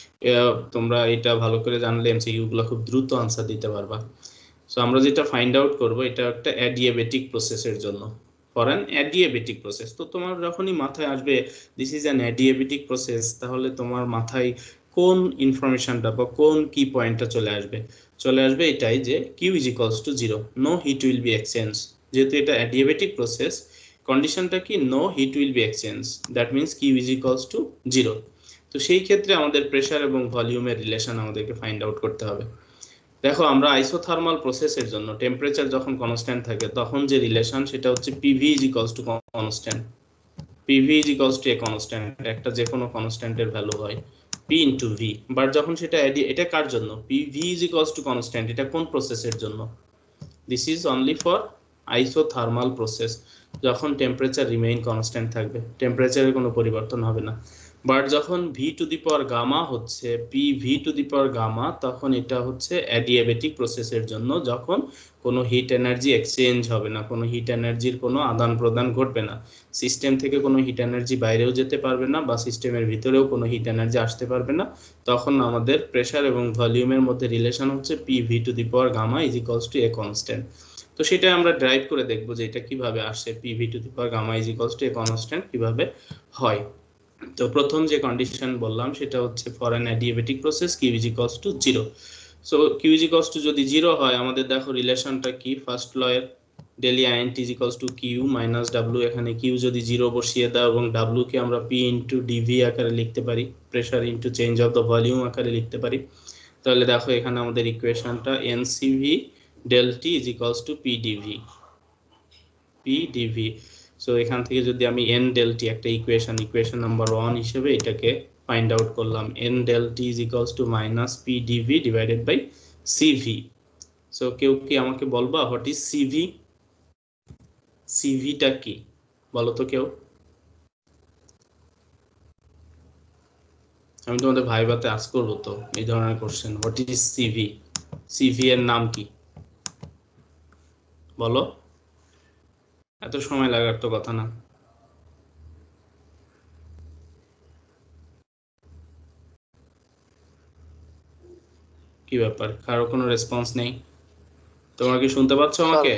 তোমরা এটা ভালো করে জানলে এমসিকিউ গুলো খুব দ্রুত আনসার দিতে পারবা। সো আমরা যেটা ফাইন্ড আউট করব, এটা একটা অ্যাডিয়াবেটিক প্রসেসের জন্য, ফর অ্যান অ্যাডিয়াবেটিক প্রসেস। তো তোমার যখনই মাথায় আসবে this is an adiabatic process, তাহলে তোমার মাথায় কোন ইনফরমেশনটা বা কোন কি পয়েন্টটা চলে আসবে এটাই যে Q is equals to 0, no heat will be exchange. যেহেতু এটা অ্যাডিয়াবেটিক প্রসেস, কন্ডিশনটা কি, no heat will be exchange, that means Q is equals to 0। তো সেই ক্ষেত্রে আমাদের প্রেসার এবং ভলিউমের রিলেশন আমাদেরকে ফাইন্ড আউট করতে হবে। দেখো আমরা আইসোথার্মাল প্রসেসের জন্য টেম্পারেচার যখন কনস্ট্যান্ট থাকে তখন যে রিলেশন সেটা হচ্ছে PV is equals to constant. PV is equals to a constant, একটা যে কোনো কনস্ট্যান্টের ভ্যালু হয় পি ইনটু ভি। বাট যখন সেটা এটা কার জন্য, PV is equals to constant, এটা কোন প্রসেসের জন্য? This is only for isothermal process, যখন টেম্পারেচার রিমেইন কনস্ট্যান্ট থাকবে, টেম্পারেচারের কোনো পরিবর্তন হবে না। বাট যখন V to the power gamma হচ্ছে P V to the power gamma, তখন এটা হচ্ছে অ্যাডিয়াবেটিক প্রসেসের জন্য, যখন কোনো হিট এনার্জি এক্সচেঞ্জ হবে না, কোনো হিট এনার্জির কোনো আদান প্রদান ঘটবে না, সিস্টেম থেকে কোনো হিট এনার্জি বাইরেও যেতে পারবে না বা সিস্টেমের ভিতরেও কোনো হিট এনার্জি আসতে পারবে না। তখন আমাদের প্রেসার এবং ভলিউমের মধ্যে রিলেশন হচ্ছে P V to the power gamma is equals to a constant. তো সেটা আমরা ড্রাইভ করে দেখবো যে এটা কিভাবে আসে, P V to the power gamma is equals to a constant কিভাবে হয়। তো প্রথম যে কন্ডিশন বললাম সেটা হচ্ছে for an adiabatic process Q is equals to 0। So Q is equals to যদি 0 হয়, আমাদের দেখো রিলেশনটা কি, ফার্স্ট ল এর del IN T is equals to Q minus W. এখানে কিউ যদি 0 বসিয়ে দাও এবং ডাব্লিউ কে আমরা পি ইনটু ডিভি আকারে লিখতে পারি, pressure into change of the volume আকারে লিখতে পারি। তাহলে দেখো এখানে আমাদের ইকুয়েশনটা NCV del T is equals to PDV. So এখান থেকে যদি আমি এন ডেল টি একটা ইকুয়েশন নাম্বার 1 হিসেবে এটাকে ফাইন্ড আউট করলাম, N del T is equals to minus PDV divided by CV. So কেউ কি আমাকে বলবা হোয়াট ইজ সিভি? সিভিটা কি বলো তো কেউ? আমি তোমাদের ভাইভাতে আস্ক করবো তো এই ধরনের question, what is CV, CV এর নাম কি বলো? এত সময় লাগার তো কথা না। কি ব্যাপার, কারো কোনো রেসপন্স নেই? তোমরা কি শুনতে পাচ্ছ আমাকে?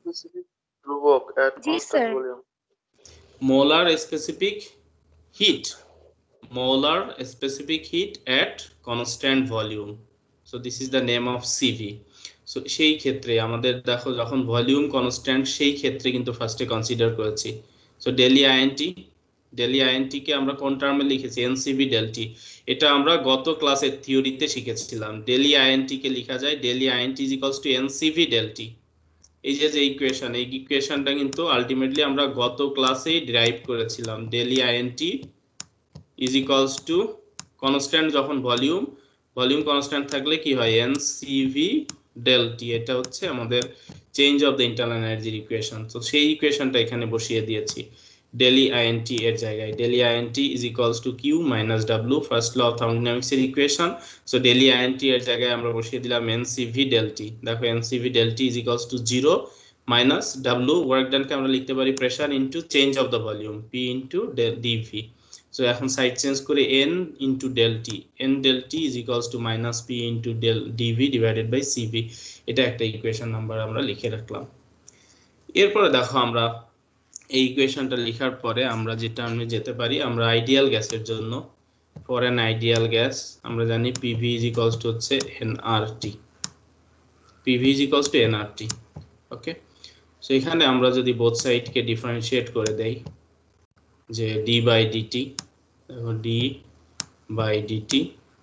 জি sir. Molar specific heat, molar specific heat at constant volume, so this is the name of CV. so সেই ক্ষেত্রে আমাদের দেখো যখন ভলিউম কনস্ট্যান্ট, সেই ক্ষেত্রে কিন্তু ফার্স্টে কনসিডার করেছি। সো ডেলি আইএনটি কে আমরা কোন টার্মে লিখেছি, এনসিভি ডেলটি। এটা আমরা গত ক্লাসের থিওরিতে শিখেছিলাম, ডেলি আইএনটি কে লেখা যায় del E INT is equals to NCV del T. এই যে ইকুয়েশন, এই ইকুয়েশনটা কিন্তু আলটিমেটলি আমরা গত ক্লাসেই ডেরাইভ করেছিলাম, del E INT is equals to constant, যখন ভলিউম কনস্ট্যান্ট থাকলে কি হয়, এনসিভি ডেল টি। এটা হচ্ছে আমাদের চেঞ্জ অফ দ্য ইন্টারনাল এনার্জির ইকুয়েশন। তো সেই ইকুয়েশনটা এখানে বসিয়ে দিয়েছি ডেলি আইএনটি এর জায়গায়, del E INT is equals to Q minus W, first law of thermodynamics এর ইকুয়েশন। সো ডেলি আইএনটি এর জায়গায় আমরা বসিয়ে দিলাম এনসিভি ডেল টি। দেখো NCV del T is equals to 0 minus W, work ডানকে আমরা লিখতে পারি pressure into change of the volume P into DV. So এখন সাইড চেঞ্জ করে n into del T, n del T is equals to minus P into del DV divided by CV. এটা একটা equation number আমরা লিখে রাখলাম। এরপরে দেখো আমরা এই ইকুয়েশনটা লেখার পরে আমরা যেটা আমি যেতে পারি, আমরা আইডিয়াল গ্যাসের জন্য, ফর অ্যান আইডিয়াল গ্যাস আমরা জানি পিভি ইজ ইকুয়ালস টু হচ্ছে NRT, PV is equals to NRT. Okay, so এখানে আমরা যদি বোথ সাইডকে ডিফারেন্সিয়েট করে দেই যে ডি বাই ডিটি, দেখো ডি বাই ডিটি,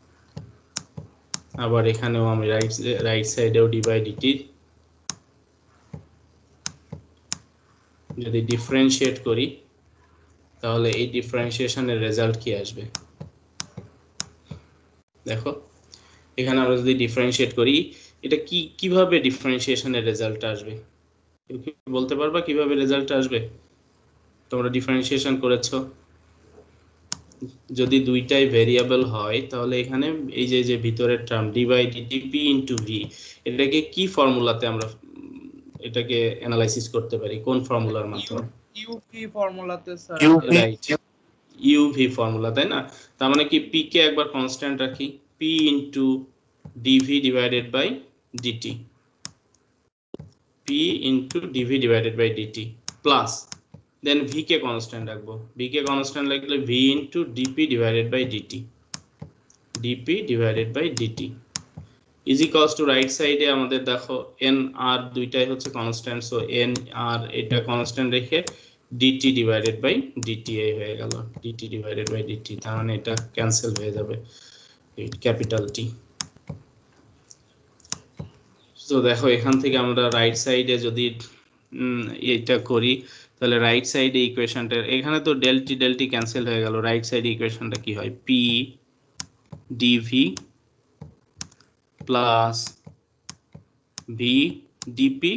আবার এখানেও আমি রাইট সাইডেও ডি বাই ডিটি যদি ডিফারেন্সিয়েট করি, তাহলে এই ডিফারেন্সিয়েশনের রেজাল্ট কি আসবে দেখো। এখানে আমরা যদি ডিফারেন্সিয়েট করি এটা কিভাবে ডিফারেন্সিয়েশনের রেজাল্ট আসবে? কেউ কি বলতে পারবা কিভাবে রেজাল্ট আসবে? তোমরা ডিফারেন্সিয়েশন করেছো, যদি দুইটাই ভেরিয়েবল হয় তাহলে এখানে এই যে ভিতরের term D by DT P into V, এটাকে কি ফর্মুলাতে আমরা এটাকে অ্যানালাইসিস করতে পারি, কোন ফর্মুলার মাধ্যমে? ইউপি ফর্মুলাতে স্যার। রাইট, ইউভি ফর্মুলা, তাই না? তার মানে কি পি কে একবার কনস্ট্যান্ট রাখি, P into DV divided by DT, P into DV divided by DT plus then V কে কনস্ট্যান্ট রাখবো, ভি কে কনস্ট্যান্ট রাখলে V into DP divided by DT, DP divided by DT is equals to right সাইডে আমাদের দেখো N R দুইটাই হচ্ছে constant, so N আর এটা কনস্ট্যান্ট রেখে ডিটি ডিভাইডেড বাই ডিটি এই হয়ে গেল, ডিটি ডিভাইডেড বাই ডিটি, তার মানে এটা ক্যান্সেল হয়ে যাবে ক্যাপিটাল টি। তো দেখো এখান থেকে আমরা রাইট সাইডে যদি এটা করি তাহলে রাইট সাইডে ইকুয়েশনটা, এখানে তো ডেল টি ক্যান্সেল হয়ে গেল, রাইট সাইডে ইকুয়েশনটা কি হয়, P DV plus V DP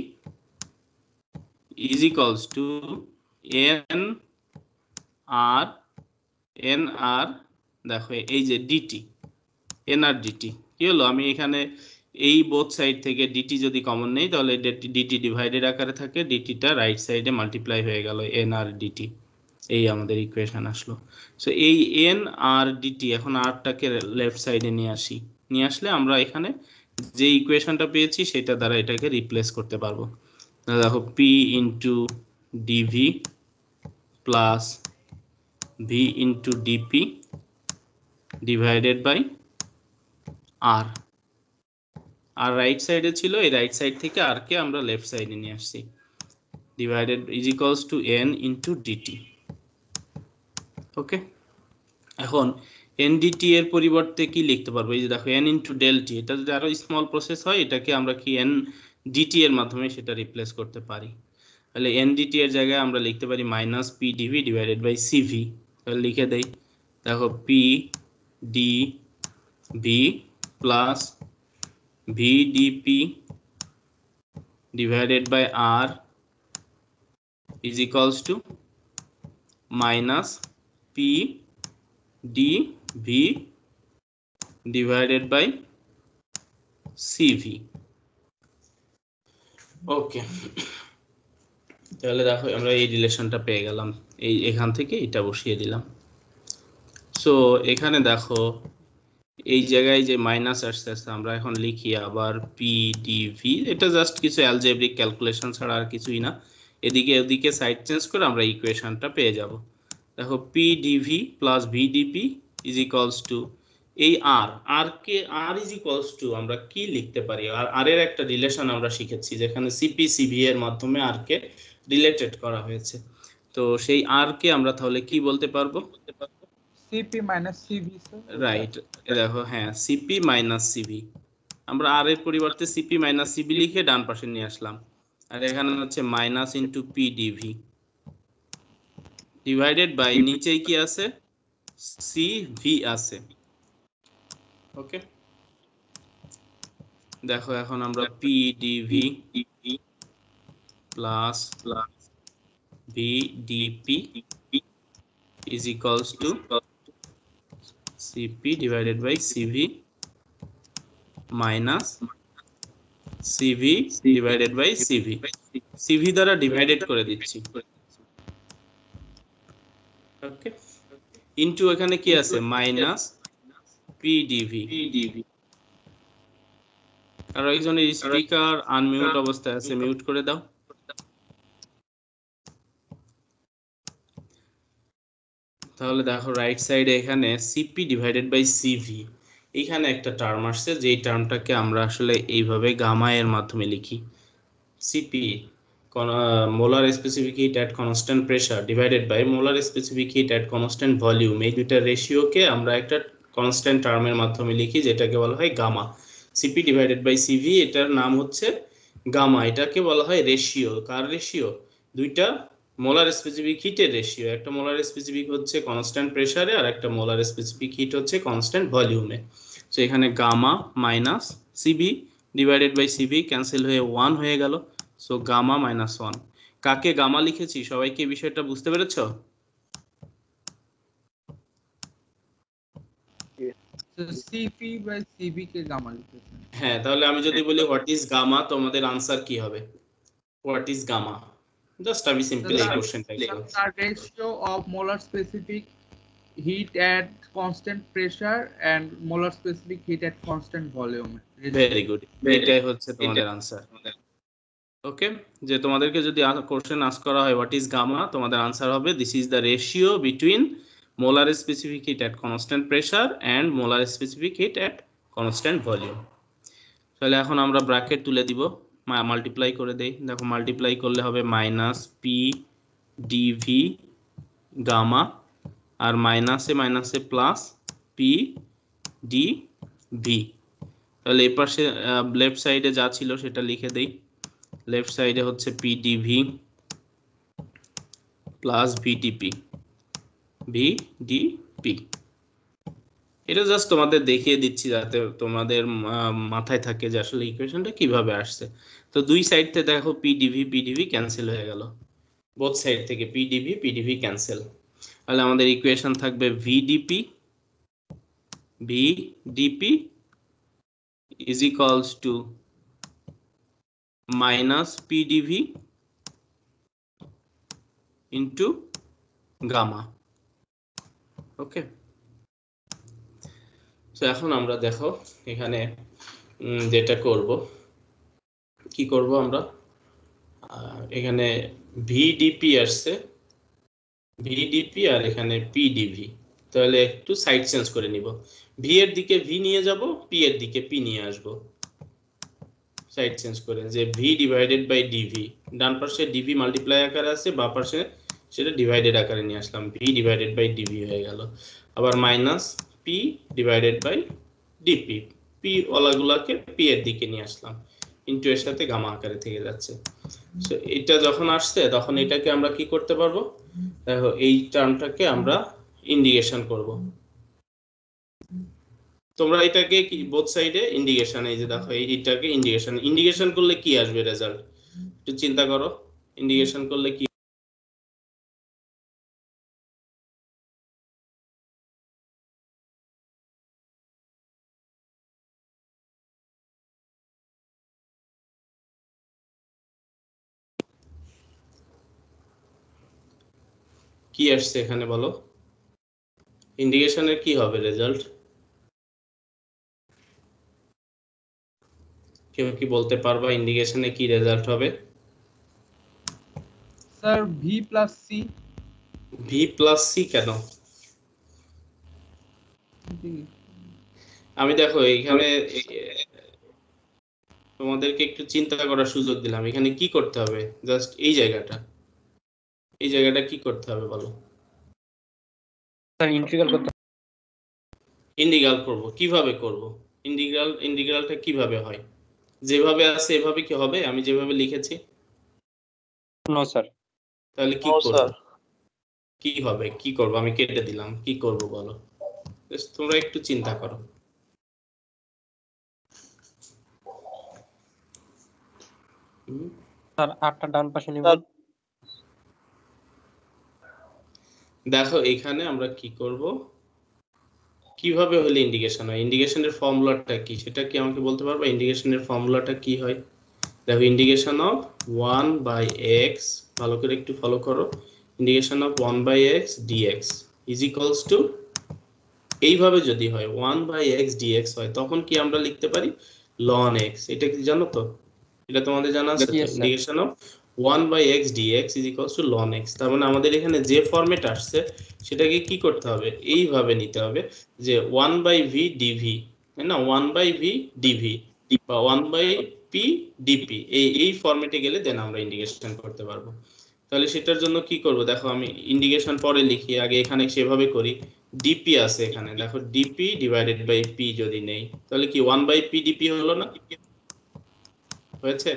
is equals to N R দেখো এই যে ডিটি, এন আর ডিটি কি হলো, আমি এখানে এই বোথ সাইড থেকে ডিটি যদি কমন নেই তাহলে ডিটি ডিভাইডেড আকারে থাকে, ডিটিটা রাইট সাইডে মাল্টিপ্লাই হয়ে গেল এন আর ডিটি, এই আমাদের ইকুয়েশন আসলো। সো এই এন আর ডিটি এখন আরটাকে লেফট সাইডে নিয়ে আসি, নিয়ে আসলে আমরা এখানে যে ইকুয়েশনটা পেয়েছি সেটা দ্বারা এটাকে রিপ্লেস করতে পারবো। দেখো P into DV plus V into DP divided by R, R right সাইডে ছিল, এই রাইট সাইড থেকে আর কে আমরা লেফট সাইডে নিয়ে আসছি, divided is equals to N into DT. Okay, এখন এন ডিটি এর পরিবর্তে কি লিখতে পারবো, এই যে দেখো এন ইন্টু ডেল টি, এটা যদি আরো স্মল প্রসেস হয় এটাকে আমরা কি এন ডিটি এর মাধ্যমে সেটা রিপ্লেস করতে পারি, তাহলে এন ডিটি এর জায়গায় আমরা লিখতে পারি minus P DV divided by CV, তাহলে লিখে দেই, দেখো P D V plus VDP divided by R is equals to minus PDV divided by CV. Okay, তাহলে দেখো আমরা এই রিলেশনটা পেয়ে গেলাম, এই এখান থেকে এটা বসিয়ে দিলাম। সো এখানে দেখো এই জায়গায় যে মাইনাস আসছে আমরা এখন লিখি আবার পিডিভি, এটা জাস্ট কিছু অ্যালজেব্রিক ক্যালকুলেশন ছাড়া আর কিছুই না, এদিকে ওদিকে সাইড চেঞ্জ করে আমরা ইকুয়েশনটা পেয়ে যাব। দেখো PDV plus VDP is equals to এই আর কে আর ইজ ইকুয়ালস টু আমরা কি লিখতে পারি, আর এর একটা রিলেশন আমরা শিখেছি যেখানে সিপি সিভি এর মাধ্যমে আর কে রিলেটেড করা হয়েছে, তো সেই আর কে আমরা তাহলে কি বলতে পারবো, CP minus CV sir. Right, দেখো হ্যাঁ সিপি মাইনাস সিভি, আমরা আর এর পরিবর্তে সিপি মাইনাস সিবি লিখে ডান পাশে নিয়ে আসলাম, আর এখানে হচ্ছে minus into PDV divided by নিচে কি আছে সিভি আছে। ওকে, দেখো এখন আমরা PDV plus VDP is equals to CP divided by CV minus CV divided by CV, CV দ্বারা ডিভাইডেড করে দিচ্ছি। ওকে, ইনটু এখানে কি আছে মাইনাস পিডিভি, আর একজনের স্পিকার আনমিউট অবস্থায় আছে, মিউট করে দাও। তাহলে দেখো রাইট সাইডে এখানে সিপি ডিভাইডেড বাই সিভি, এখানে একটা টার্ম আসছে যেই টার্মটাকে আমরা আসলে এইভাবে গামা এর মাধ্যমে লিখি, CP molar specific heat at constant pressure divided by molar specific heat at constant volume, এই দুইটা রেশিওকে আমরা একটা কনস্ট্যান্ট টার্মের মাধ্যমে লিখি যেটাকে বলা হয় gamma. CP divided by CV এটার নাম হচ্ছে গামা, এটাকে বলা হয় রেশিও, কার রেশিও, দুইটা মোলার স্পেসিফিক হিটের রেশিও, একটা মোলার স্পেসিফিক হচ্ছে কনস্ট্যান্ট প্রেসারে আর একটা মোলার স্পেসিফিক হিট হচ্ছে কনস্ট্যান্ট ভলিউমে। সো এখানে gamma minus CB divided by CV cancel হয়ে 1 হয়ে গেল, সো গামা মাইনাস 1। কাকে গামা লিখেছি সবাইকে এই বিষয়টা বুঝতে পেরেছো? সিপি বাই সিবি কে গামা লিখেছেন। হ্যাঁ, তাহলে আমি যদি বলি হোয়াট ইজ গামা, তোমাদের আনসার কি হবে? What is gamma? জাস্ট আমি সিম্পল এই কোশ্চেনটা লিখব। The ratio of molar specific heat at constant pressure and molar specific heat at constant volume. Very good, এটাই হচ্ছে তোমাদের আনসার। ওকে, যে তোমাদেরকে যদি কোশ্চেন আস্ক করা হয় হোয়াট ইজ গামা, তোমাদের আনসার হবে this is the ratio between molar specific heat at constant pressure and molar specific heat at constant volume. তাহলে এখন আমরা ব্র্যাকেট তুলে দিব, মাল্টিপ্লাই করে দেই। দেখো মাল্টিপ্লাই করলে হবে মাইনাস পি ডিভি গামা, আর মাইনাসে মাইনাসে প্লাস পি ডি ভি। তাহলে এই পাশে লেফট সাইডে যা ছিল সেটা লিখে দেই। লেফট সাইডে হচ্ছে পিডিভি প্লাস ভিডিপি ভিডিপি। এটা জাস্ট তোমাদের দেখিয়ে দিচ্ছি যাতে তোমাদের মাথায় থাকে যে আসলে ইকুয়েশনটা কিভাবে আসছে। তো দুই সাইড থেকে দেখো পিডিভি পিডিভি ক্যান্সেল হয়ে গেল, বোথ সাইড থেকে পিডিভি পিডিভি ক্যান্সেল। তাহলে আমাদের ইকুয়েশন থাকবে VDP VDP is equals to minus PdV into gamma. Okay, তো এখন আমরা দেখো এখানে যেটা করব, কি করব আমরা, এখানে ভিডিপি আসছে ভিডিপি আর এখানে পিডিভি। তাহলে একটু সাইড চেঞ্জ করে নিব, ভি এর দিকে ভি নিয়ে যাব, পি এর দিকে পি নিয়ে আসব, সাইড চেঞ্জ করে, যে ভি ডিভাইডেড বাই ডিভি, ডান পাশে ডিভি মাল্টিপ্লাই আকারে আছে, বাম পাশে সেটা ডিভাইডেড আকারে নিয়ে আসলাম, ভি ডিভাইডেড বাই ডিভি হয়ে গেল। আবার minus P divided by DP, P ওলাগুলাকে পি এর দিকে নিয়ে আসলাম, ইনটু এর সাথে গামা আকারে থেকে যাচ্ছে। সো এটা যখন আসছে তখন এটাকে আমরা কি করতে পারবো, দেখো এই টার্মটাকে আমরা ইন্ডিকেশন করব। তোমরা এটাকে কি বোথ সাইডে ইন্ডিকেশন, এই যে দেখো এইটাকে ইন্ডিকেশন, ইন্ডিকেশন করলে কি আসবে রেজাল্ট একটু চিন্তা করো, ইন্ডিকেশন করলে কি কি আসছে এখানে বলো, ইন্ডিকেশনের কি হবে রেজাল্ট? কেউ কি বলতে পারবা ইন্ডিকেশনে কি রেজাল্ট হবে? Sir V plus C. V plus C কেন? আমি দেখো এইখানে তোমাদেরকে একটু চিন্তা করার সুযোগ দিলাম, এখানে কি করতে হবে, জাস্ট এই জায়গাটা কি করতে হবে বলো? স্যার ইন্টিগ্রাল করতে ইন্টিগ্রাল করব, কিভাবে করব? ইন্টিগ্রালটা কিভাবে হয়? যেভাবে আছে এভাবে কি হবে, আমি যেভাবে লিখেছি? No sir. তাহলে কি করব, কি হবে, কি করব? আমি কেটে দিলাম, কি করব বলো, তোমরা একটু চিন্তা করো। স্যার 8টা ডান পাশে নিব। দেখো এখানে আমরা কি করব, কিভাবে হলে ইন্ডিকেশন হয়, ইন্ডিকেশনের ফর্মুলাটা কি সেটা কি আমাকে বলতে পারবা? ইন্ডিকেশনের ফর্মুলাটা কি হয়? দেখো ইন্ডিকেশন অফ 1/x, ভালো করে একটু ফলো করো, indication of 1/x dx is equals to, এইভাবে যদি হয় 1/x dx হয় তখন কি আমরা লিখতে পারি ln x। এটা কি জানো তো? এটা তোমাদের জানা আছে তো? Indication of 1/x dx is equals to ln x। তার মানে আমাদের এখানে যে ফরম্যাট আসছে সেটাকে কি করতে হবে, এইভাবে নিতে হবে যে 1/v dv, তাই না, 1/v dv বা 1/p dp, এই ফরম্যাটে গেলে দেন আমরা ইন্ডিকেশন করতে পারবো। তাহলে সেটার জন্য কি করব, দেখো আমি ইন্ডিকেশন পরে লিখি, আগে এখানে সেভাবে করি। dp আছে এখানে, দেখো dp ডিভাইডেড বাই p যদি নেই তাহলে কি 1/p dp হলো না, হয়েছে?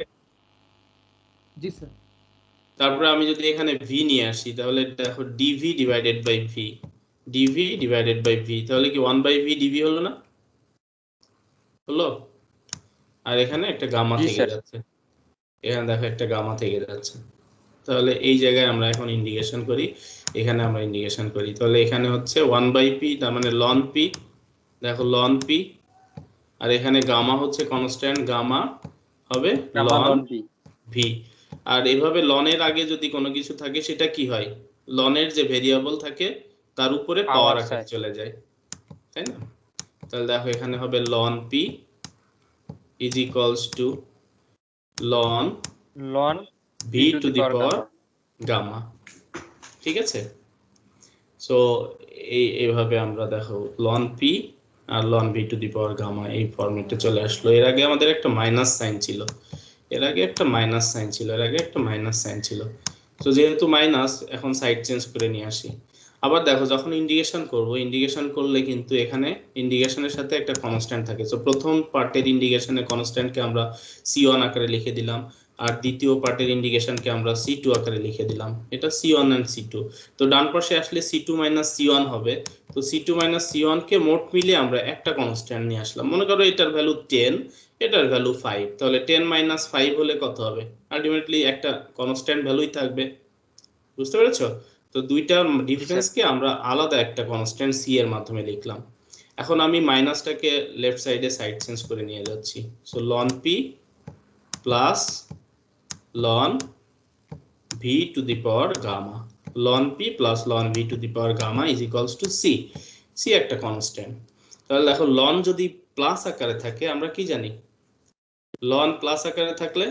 জি স্যার। তারপরে আমি যদি এখানে v নিয়ে আসি তাহলে দেখো dv divided by v, dv divided by v, তাহলে কি 1/v dv হলো না, হলো? আর এখানে একটা গামা জি, থেকে স্যার। যাচ্ছে, এখানে দেখো একটা গামা থেকে যাচ্ছে। তাহলে এই জায়গায় আমরা এখন ইন্ডিকেশন করি, এখানে আমরা ইন্ডিকেশন করি। তাহলে এখানে হচ্ছে 1/p, তার মানে লন পি, দেখো লন পি, আর এখানে গামা হচ্ছে কনস্ট্যান্ট, গামা হবে gamma ln ln B. V. আর এভাবে লনের আগে যদি কোনো কিছু থাকে সেটা কি হয়, লনের যে ভেরিয়েবল থাকে তার উপরে পাওয়ার পাওয়ার আকারে সাইড। চলে যায়, তাই না? তাহলে দেখো এখানে হবে ln P is equals to ln ln V to to the the power power gamma. Gamma, ঠিক আছে? সো এইভাবে আমরা দেখো লন পি আর ln V to the power gamma এই ফরম্যাটে চলে আসলো। এর আগে আমাদের একটা মাইনাস সাইন ছিল, এর আগে একটা মাইনাস সাইন ছিল, এর আগে একটা মাইনাস সাইন ছিল। তো যেহেতু মাইনাস, এখন সাইড চেঞ্জ করে নিয়ে আসি। আবার দেখো যখন ইন্ডিকেশন করব, ইন্ডিকেশন করলে কিন্তু এখানে ইন্ডিকেশনের সাথে একটা কনস্ট্যান্ট থাকে। তো প্রথম পার্টের ইন্ডিকেশনের কনস্ট্যান্টকে আমরা c1 আকারে লিখে দিলাম, আর দ্বিতীয় পার্টের ইন্ডিকেশনকে আমরা c2 আকারে লিখে দিলাম। এটা c1 এন্ড c2। তো ডান পাশে আসলে c2 মাইনাস c1 হবে। তো c2 মাইনাস c1 কে মোট মিলিয়ে আমরা একটা কনস্ট্যান্ট নিয়ে আসলাম। মনে করো এটার ভ্যালু 10, এটার ভ্যালু 5, তাহলে 10 মাইনাস 5 হলে কত হবে? আলটিমেটলি একটা কনস্ট্যান্ট ভ্যালুই থাকবে, বুঝতে পেরেছো? তো দুইটার জি, স্যার। ডিফারেন্সকে আমরা আলাদা একটা কনস্ট্যান্ট c এর মাধ্যমে লিখলাম। এখন আমি মাইনাসটাকে লেফট সাইডে সাইড চেঞ্জ করে নিয়ে যাচ্ছি। So ln p plus ln v to the power gamma, ln p plus ln v to the power gamma is equals to c। c একটা কনস্ট্যান্ট। তাহলে দেখো লন যদি প্লাস আকারে থাকে আমরা কি জানি, লন প্লাস আকারে থাকলে,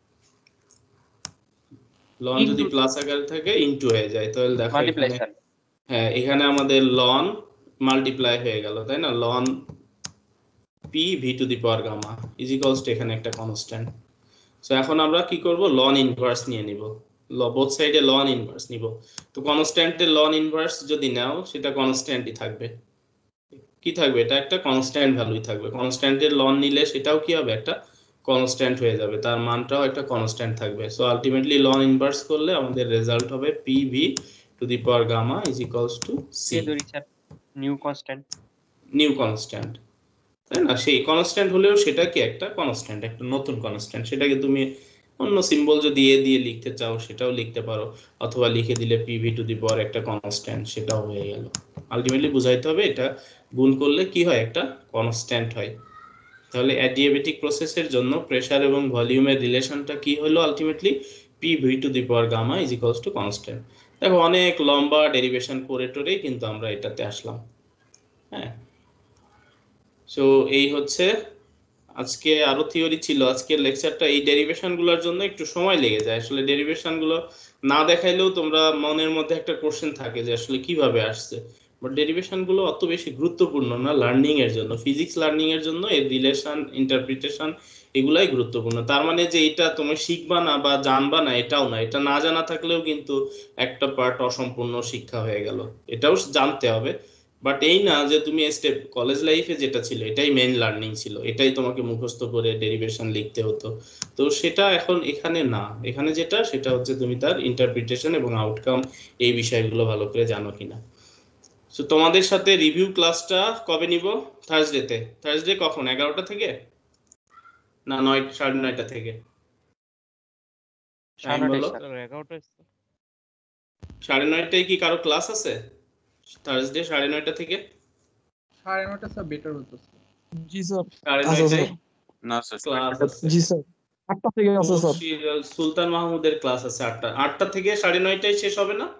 লন যদি ইনটু প্লাস আকারে থাকে ইনটু হয়ে যায়। তাহলে দেখো এখানে, মাল্টিপ্লেশন। হ্যাঁ এখানে আমাদের লন মাল্টিপ্লাই হয়ে গেল, তাই না? Ln P V to the power gamma is equals to এখানে একটা কনস্ট্যান্ট। সো এখন আমরা কি করব, লন ইনভার্স নিয়ে নিব, বোথ সাইডে লন ইনভার্স নিব। তো কনস্ট্যান্টের লন ইনভার্স যদি নাও সেটা কনস্ট্যান্টই থাকবে। কি থাকবে? এটা একটা কনস্ট্যান্ট ভ্যালুই থাকবে। কনস্ট্যান্টের লন নিলে সেটাও কি হবে, একটা কনস্ট্যান্ট হয়ে যাবে, তার মানটাও একটা কনস্ট্যান্ট থাকবে। সো আলটিমেটলি লন ইনভার্স করলে আমাদের রেজাল্ট হবে P V to the power gamma is equals to C, কে ধরি sir new constant. New constant, তাই না? সেই কনস্ট্যান্ট হলেও সেটা কি একটা কনস্ট্যান্ট, একটা নতুন কনস্ট্যান্ট। সেটাকে তুমি অন্য সিম্বল যদি এ দিয়ে লিখতে চাও সেটাও লিখতে পারো, অথবা লিখে দিলে পিভি টু দি পাওয়ার একটা কনস্ট্যান্ট, সেটাও হয়ে গেল। আলটিমেটলি বুঝাইতে হবে এটা গুণ করলে কি হয়, একটা কনস্ট্যান্ট হয়। তাহলে অ্যাডিয়াবেটিক প্রসেসের জন্য প্রেসার এবং ভলিউমের রিলেশনটা কি হলো ultimately, PV to the power gamma is equals to constant. দেখো অনেক লম্বা ডেরিভেশন করে টোরেই কিন্তু আমরা এটাতে আসলাম। হ্যাঁ, সো এই হচ্ছে আজকে। আরো থিওরি ছিল আজকের লেকচারটা। এই ডেরিভেশন গুলোর জন্য একটু সময় লেগে যায় আসলে, ডেরিভেশন গুলো না দেখাইলেও তোমরা মনের মধ্যে একটা কোশ্চেন থাকে যে আসলে কিভাবে আসছে। বাট ডেরিভেশন গুলো অত বেশি গুরুত্বপূর্ণ না লার্নিং এর জন্য, ফিজিক্স লার্নিং এর জন্য এর রিলেশন ইন্টারপ্রিটেশন এগুলাই গুরুত্বপূর্ণ। তার মানে যে এটা তুমি শিখবা না বা জানবা না এটাও না, এটা না জানা থাকলেও কিন্তু একটা পার্ট অসম্পূর্ণ শিক্ষা হয়ে গেল, এটাও জানতে হবে। বাট এই না যে তুমি স্টেপ কলেজ লাইফে যেটা ছিল এটাই মেইন লার্নিং ছিল, এটাই তোমাকে মুখস্থ করে ডেরিভেশন লিখতে হতো। তো সেটা এখন এখানে না, এখানে যেটা সেটা হচ্ছে তুমি তার ইন্টারপ্রিটেশন এবং আউটকাম এই বিষয়গুলো ভালো করে জানো কিনা। সো তোমাদের সাথে রিভিউ ক্লাসটা কবে নিব? থার্সডেতে। থার্সডে কখন, 11টা থেকে না 9, 9:30 থেকে? টাইম 9:30 বলো। স্যার। 11টায় 9:30টায় কি কারো ক্লাস আছে থার্সডে 9:30 থেকে? 9:30 স্যার বেটার হতো স্যার। জি স্যার। আছে 9:30টায় স্যার। না স্যার, ক্লাস আছে। জি স্যার। 8টা থেকে আছে স্যার। সুলতান মাহমুদের ক্লাস আছে 8টা থেকে 9:30টায় শেষ হবে না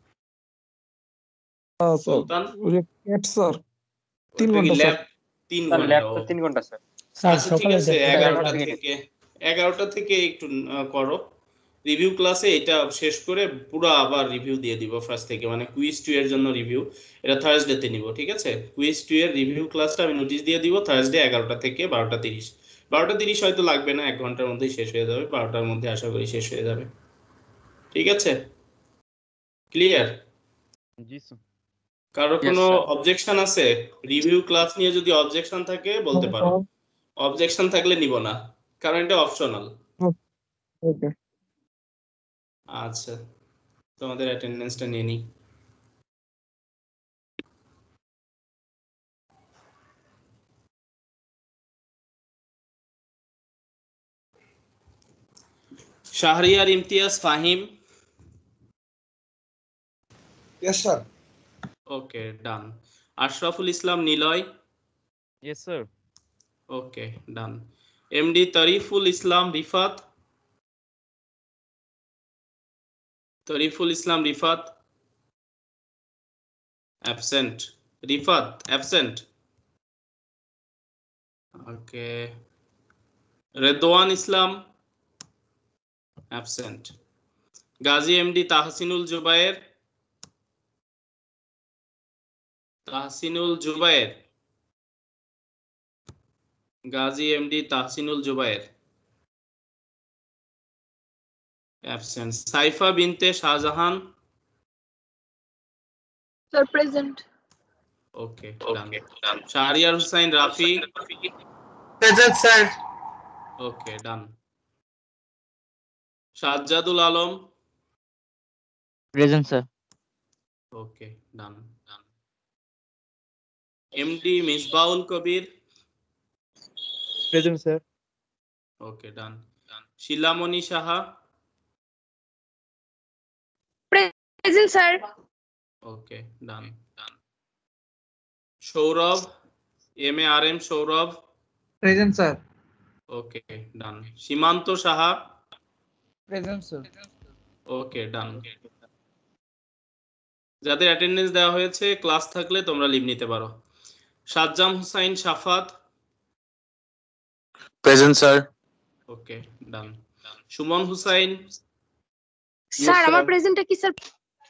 স্যার সুলতান? ওই যে ক্যাট স্যার 3 ওটা কি ঘন্টা স্যার। ল্যাব 3 স্যার ঘন্টা? ল্যাব ও তো 3 ঘন্টা স্যার। স্যার আচ্ছা ঠিক সকালে আছে, 11টা 11টা থেকে 11টা থেকে একটু করো রিভিউ ক্লাসে, এটা শেষ করে পুরো আবার রিভিউ দিয়ে দিব ফার্স্ট থেকে, মানে কুইজ 2 এর জন্য রিভিউ। এটা থার্সডেতে নিব, ঠিক আছে? কুইজ 2 এর রিভিউ ক্লাসটা আমি নোটিশ দিয়ে দিব থার্সডে 11টা থেকে 12:30। 12:30 হয়তো লাগবে না, 1 ঘন্টার মধ্যেই শেষ হয়ে যাবে, 12টার মধ্যে আশা করি শেষ হয়ে যাবে। ঠিক আছে, ক্লিয়ার? জি স্যার। কারো ইয়েস কোনো স্যার। অবজেকশন আছে? রিভিউ ক্লাস নিয়ে যদি অবজেকশন থাকে বলতে পারো, অবজেকশন থাকলে নিব না, কারণ এটা অপশনাল। ওকে। আচ্ছা, তোমাদের অ্যাটেন্ডেন্সটা নিয়ে নিই। Shahriar Imtiaz Fahim. Yes, sir. Okay done. Ashraful Islam Niloy. Yes, sir. Okay done. MD Tariful Islam Rifat. Tariful Islam Rifat absent. Rifat absent. Okay. Redwan Islam absent. Gazi MD Tahsinul Zubair. Tahsinul Zubair. Gazi MD Tahsinul Zubair absent. Saifa Binte Shahjahan. Sir, present. Okay done. Shahriar Hussain Rafi. Present, sir. Okay done. Sajjadul Alam. Present, sir. Okay done done. MD Misbaul Kabir. Present, sir. Okay done done. Shilamoni Saha. Present, sir. Okay done done. Sourav MARM Sourav. Present, sir. Okay done. Simanta Saha. Present, sir. Okay ডান। যাদের attendance দেওয়া হয়েছে class থাকলে তোমরা leave নিতে পারো। Sajjam Hussain Safat. Present sir. Okay done. Sumon Hussain. Sir, আমার প্রেজেন্টটা কি sir?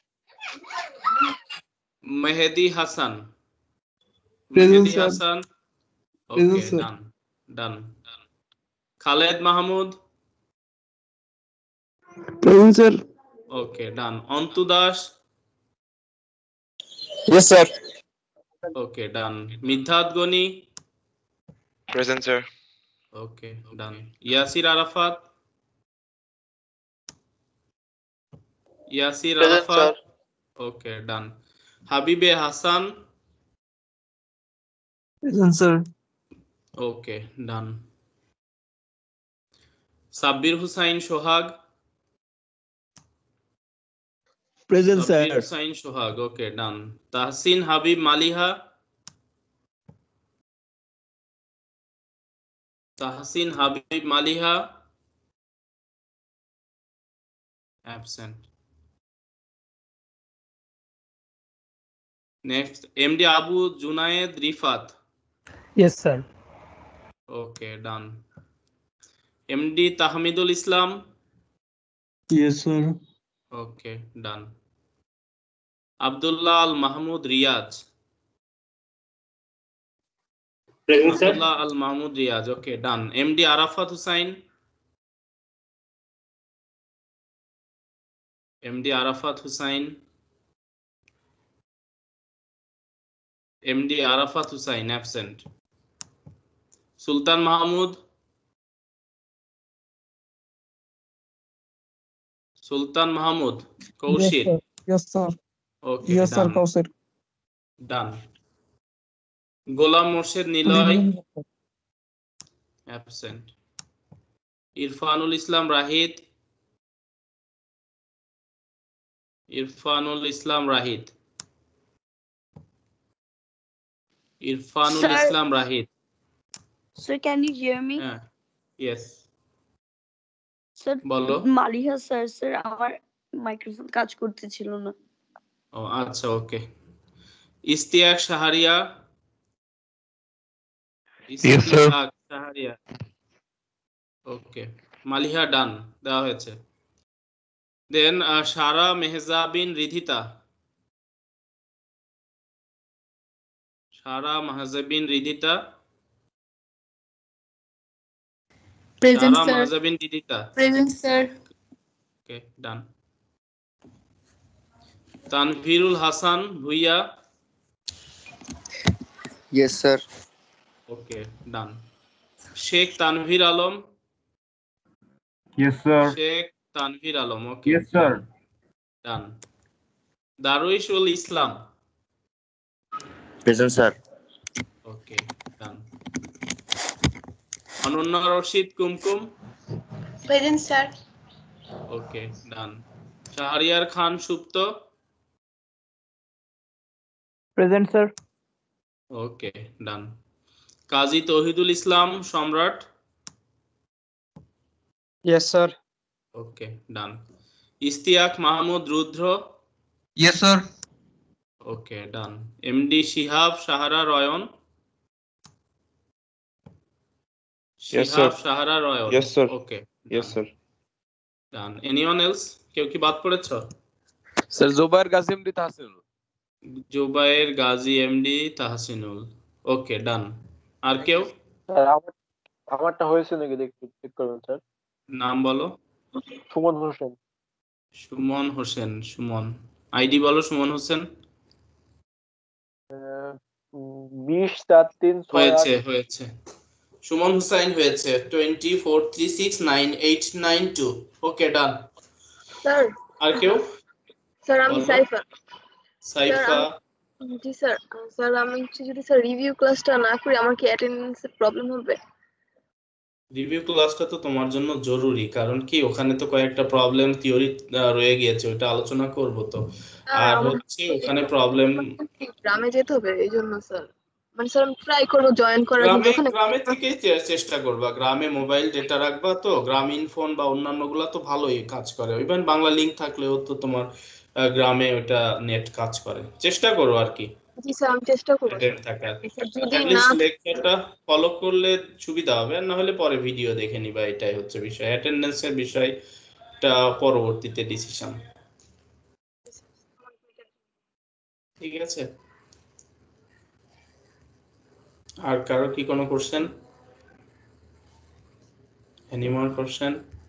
Mehedi Hasan. Present, Mehedi sir. Hasan. Present, okay sir. Done done. Khaled Mahmud. Present, sir. Okay done. Antu Das. Yes, sir. Okay done. Midhat Gani. Present, sir. Okay done. Yasir Arafat. Yasir Present, Arafat. Okay done. Habibe Hasan. Present, sir. Okay done. Sabbir Hussain Sohag. Present, Sabbir sir. Hussain Sohag okay done. Tahsin Habib Maliha. Tahsin Habib Maliha absent. Next MD Abu Junayed Rifat. Yes, sir. Okay done. MD Tahmidul Islam. Yes, sir. Okay done. Abdullah Al Mahmud Riyaz. Abdullah Al Mahmud Riyaz okay done. MD Arafat Hussain. MD Arafat Hussain. MD Arafat Hussain absent. Sultan Mahmud. Sultan Mahmud Koushik. Yes, sir. Okay Yes, sir. Done Kausar. Done. Golam Morshed Niloy absent. Irfanul Islam Rahid. Irfanul Islam Rahid. Irfanul Sir. Islam Rahid. Sir, can you hear me? হ্যাঁ yes Sir, বলো। Maliha sir আমার microphone কাজ করতেছিল না। ও আচ্ছা ওকে। ইস্তিয়াক শাহরিয়া। ইস্তিয়াক শাহরিয়া ওকে। Maliha done দেওয়া হয়েছে। Then Sara Mehjabin Ridhita. Sara Mahjabin Ridhita. Present, Sara sir. Mahjabin Ridhita Present, sir. Okay done. Tanvirul Hasan Bhuiyan. Yes sir. Okay done. Sheikh Tanvir Alam. Yes, sir. Sheikh Tanvir Alam okay Yes, sir. Done. Darwishul Islam. Present sir. Okay done. Ananya Rashid Kumkum. Present, sir. Okay done. Shahriar Khan Supto, present sir. Okay done. Kazi Tauhidul Islam Samrat, Yes, sir. Okay done. Istiak Mahmud রুদ্র, Yes, sir. Okay done. MD Shihab Sahara Royon, Yes, Shihab sir. Sahara Royon, Yes, sir. Okay Yes, sir. Done. Anyone else, কেউ কি বাদ পড়েছো? Sir Zubair Gazi MD Tahsinul. Zubair Gazi MD Tahsinul, okay done. আর কেউ? Sir আমারটা হয়েছে নাকি দেখতে চেক করবেন স্যার। নাম বলো। সুমন হোসেন। সুমন হোসেন, সুমন আইডি বলো। সুমন হোসেন 20-4-3-6-8 হয়েছে হয়েছে। সুমন হুসাইন হয়েছে 24369892, ওকে ডান। স্যার আর কেউ? স্যার আমি বলো। সাইফা। সাইফা, জি স্যার। স্যার আমি যদি স্যার রিভিউ ক্লাসটা না করি আমার কি অ্যাটেন্ডেন্সের প্রবলেম হবে? রিভিউ ক্লাসটা তো তোমার জন্য জরুরি, কারণ কি ওখানে তো কয়েকটা প্রবলেম থিওরি রয়ে গিয়েছে, ওটা আলোচনা করব তো। আর হচ্ছে ওখানে প্রবলেম গ্রামে যেতে হবে এই জন্য স্যার। মানে স্যার আমি ট্রাই করবো জয়েন করার, কিন্তু ওখানে গ্রামে থেকেই চেষ্টা করবা। গ্রামে মোবাইল ডেটা রাখবা, তো গ্রামীণ ফোন বা অন্যান্য গুলা তো ভালোই কাজ করে। ইভেন বাংলা লিংক থাকলেও তো তোমার গ্রামে ওটা নেট কাজ করে। চেষ্টা করো আর কি জি স্যার আমি চেষ্টা করবো। অ্যাটেন্ড থাকার। স্যার যদি অ্যাট না লিস্ট লেকচারটা ফলো করলে সুবিধা হবে, আর না হলে পরে ভিডিও দেখে নিবা। এটাই হচ্ছে বিষয়। অ্যাটেন্ডেন্সের বিষয়টা পরবর্তীতে ডিসিশন। ঠিক আছে। আর কারো কি কোনো কোশ্চেন? Any more question?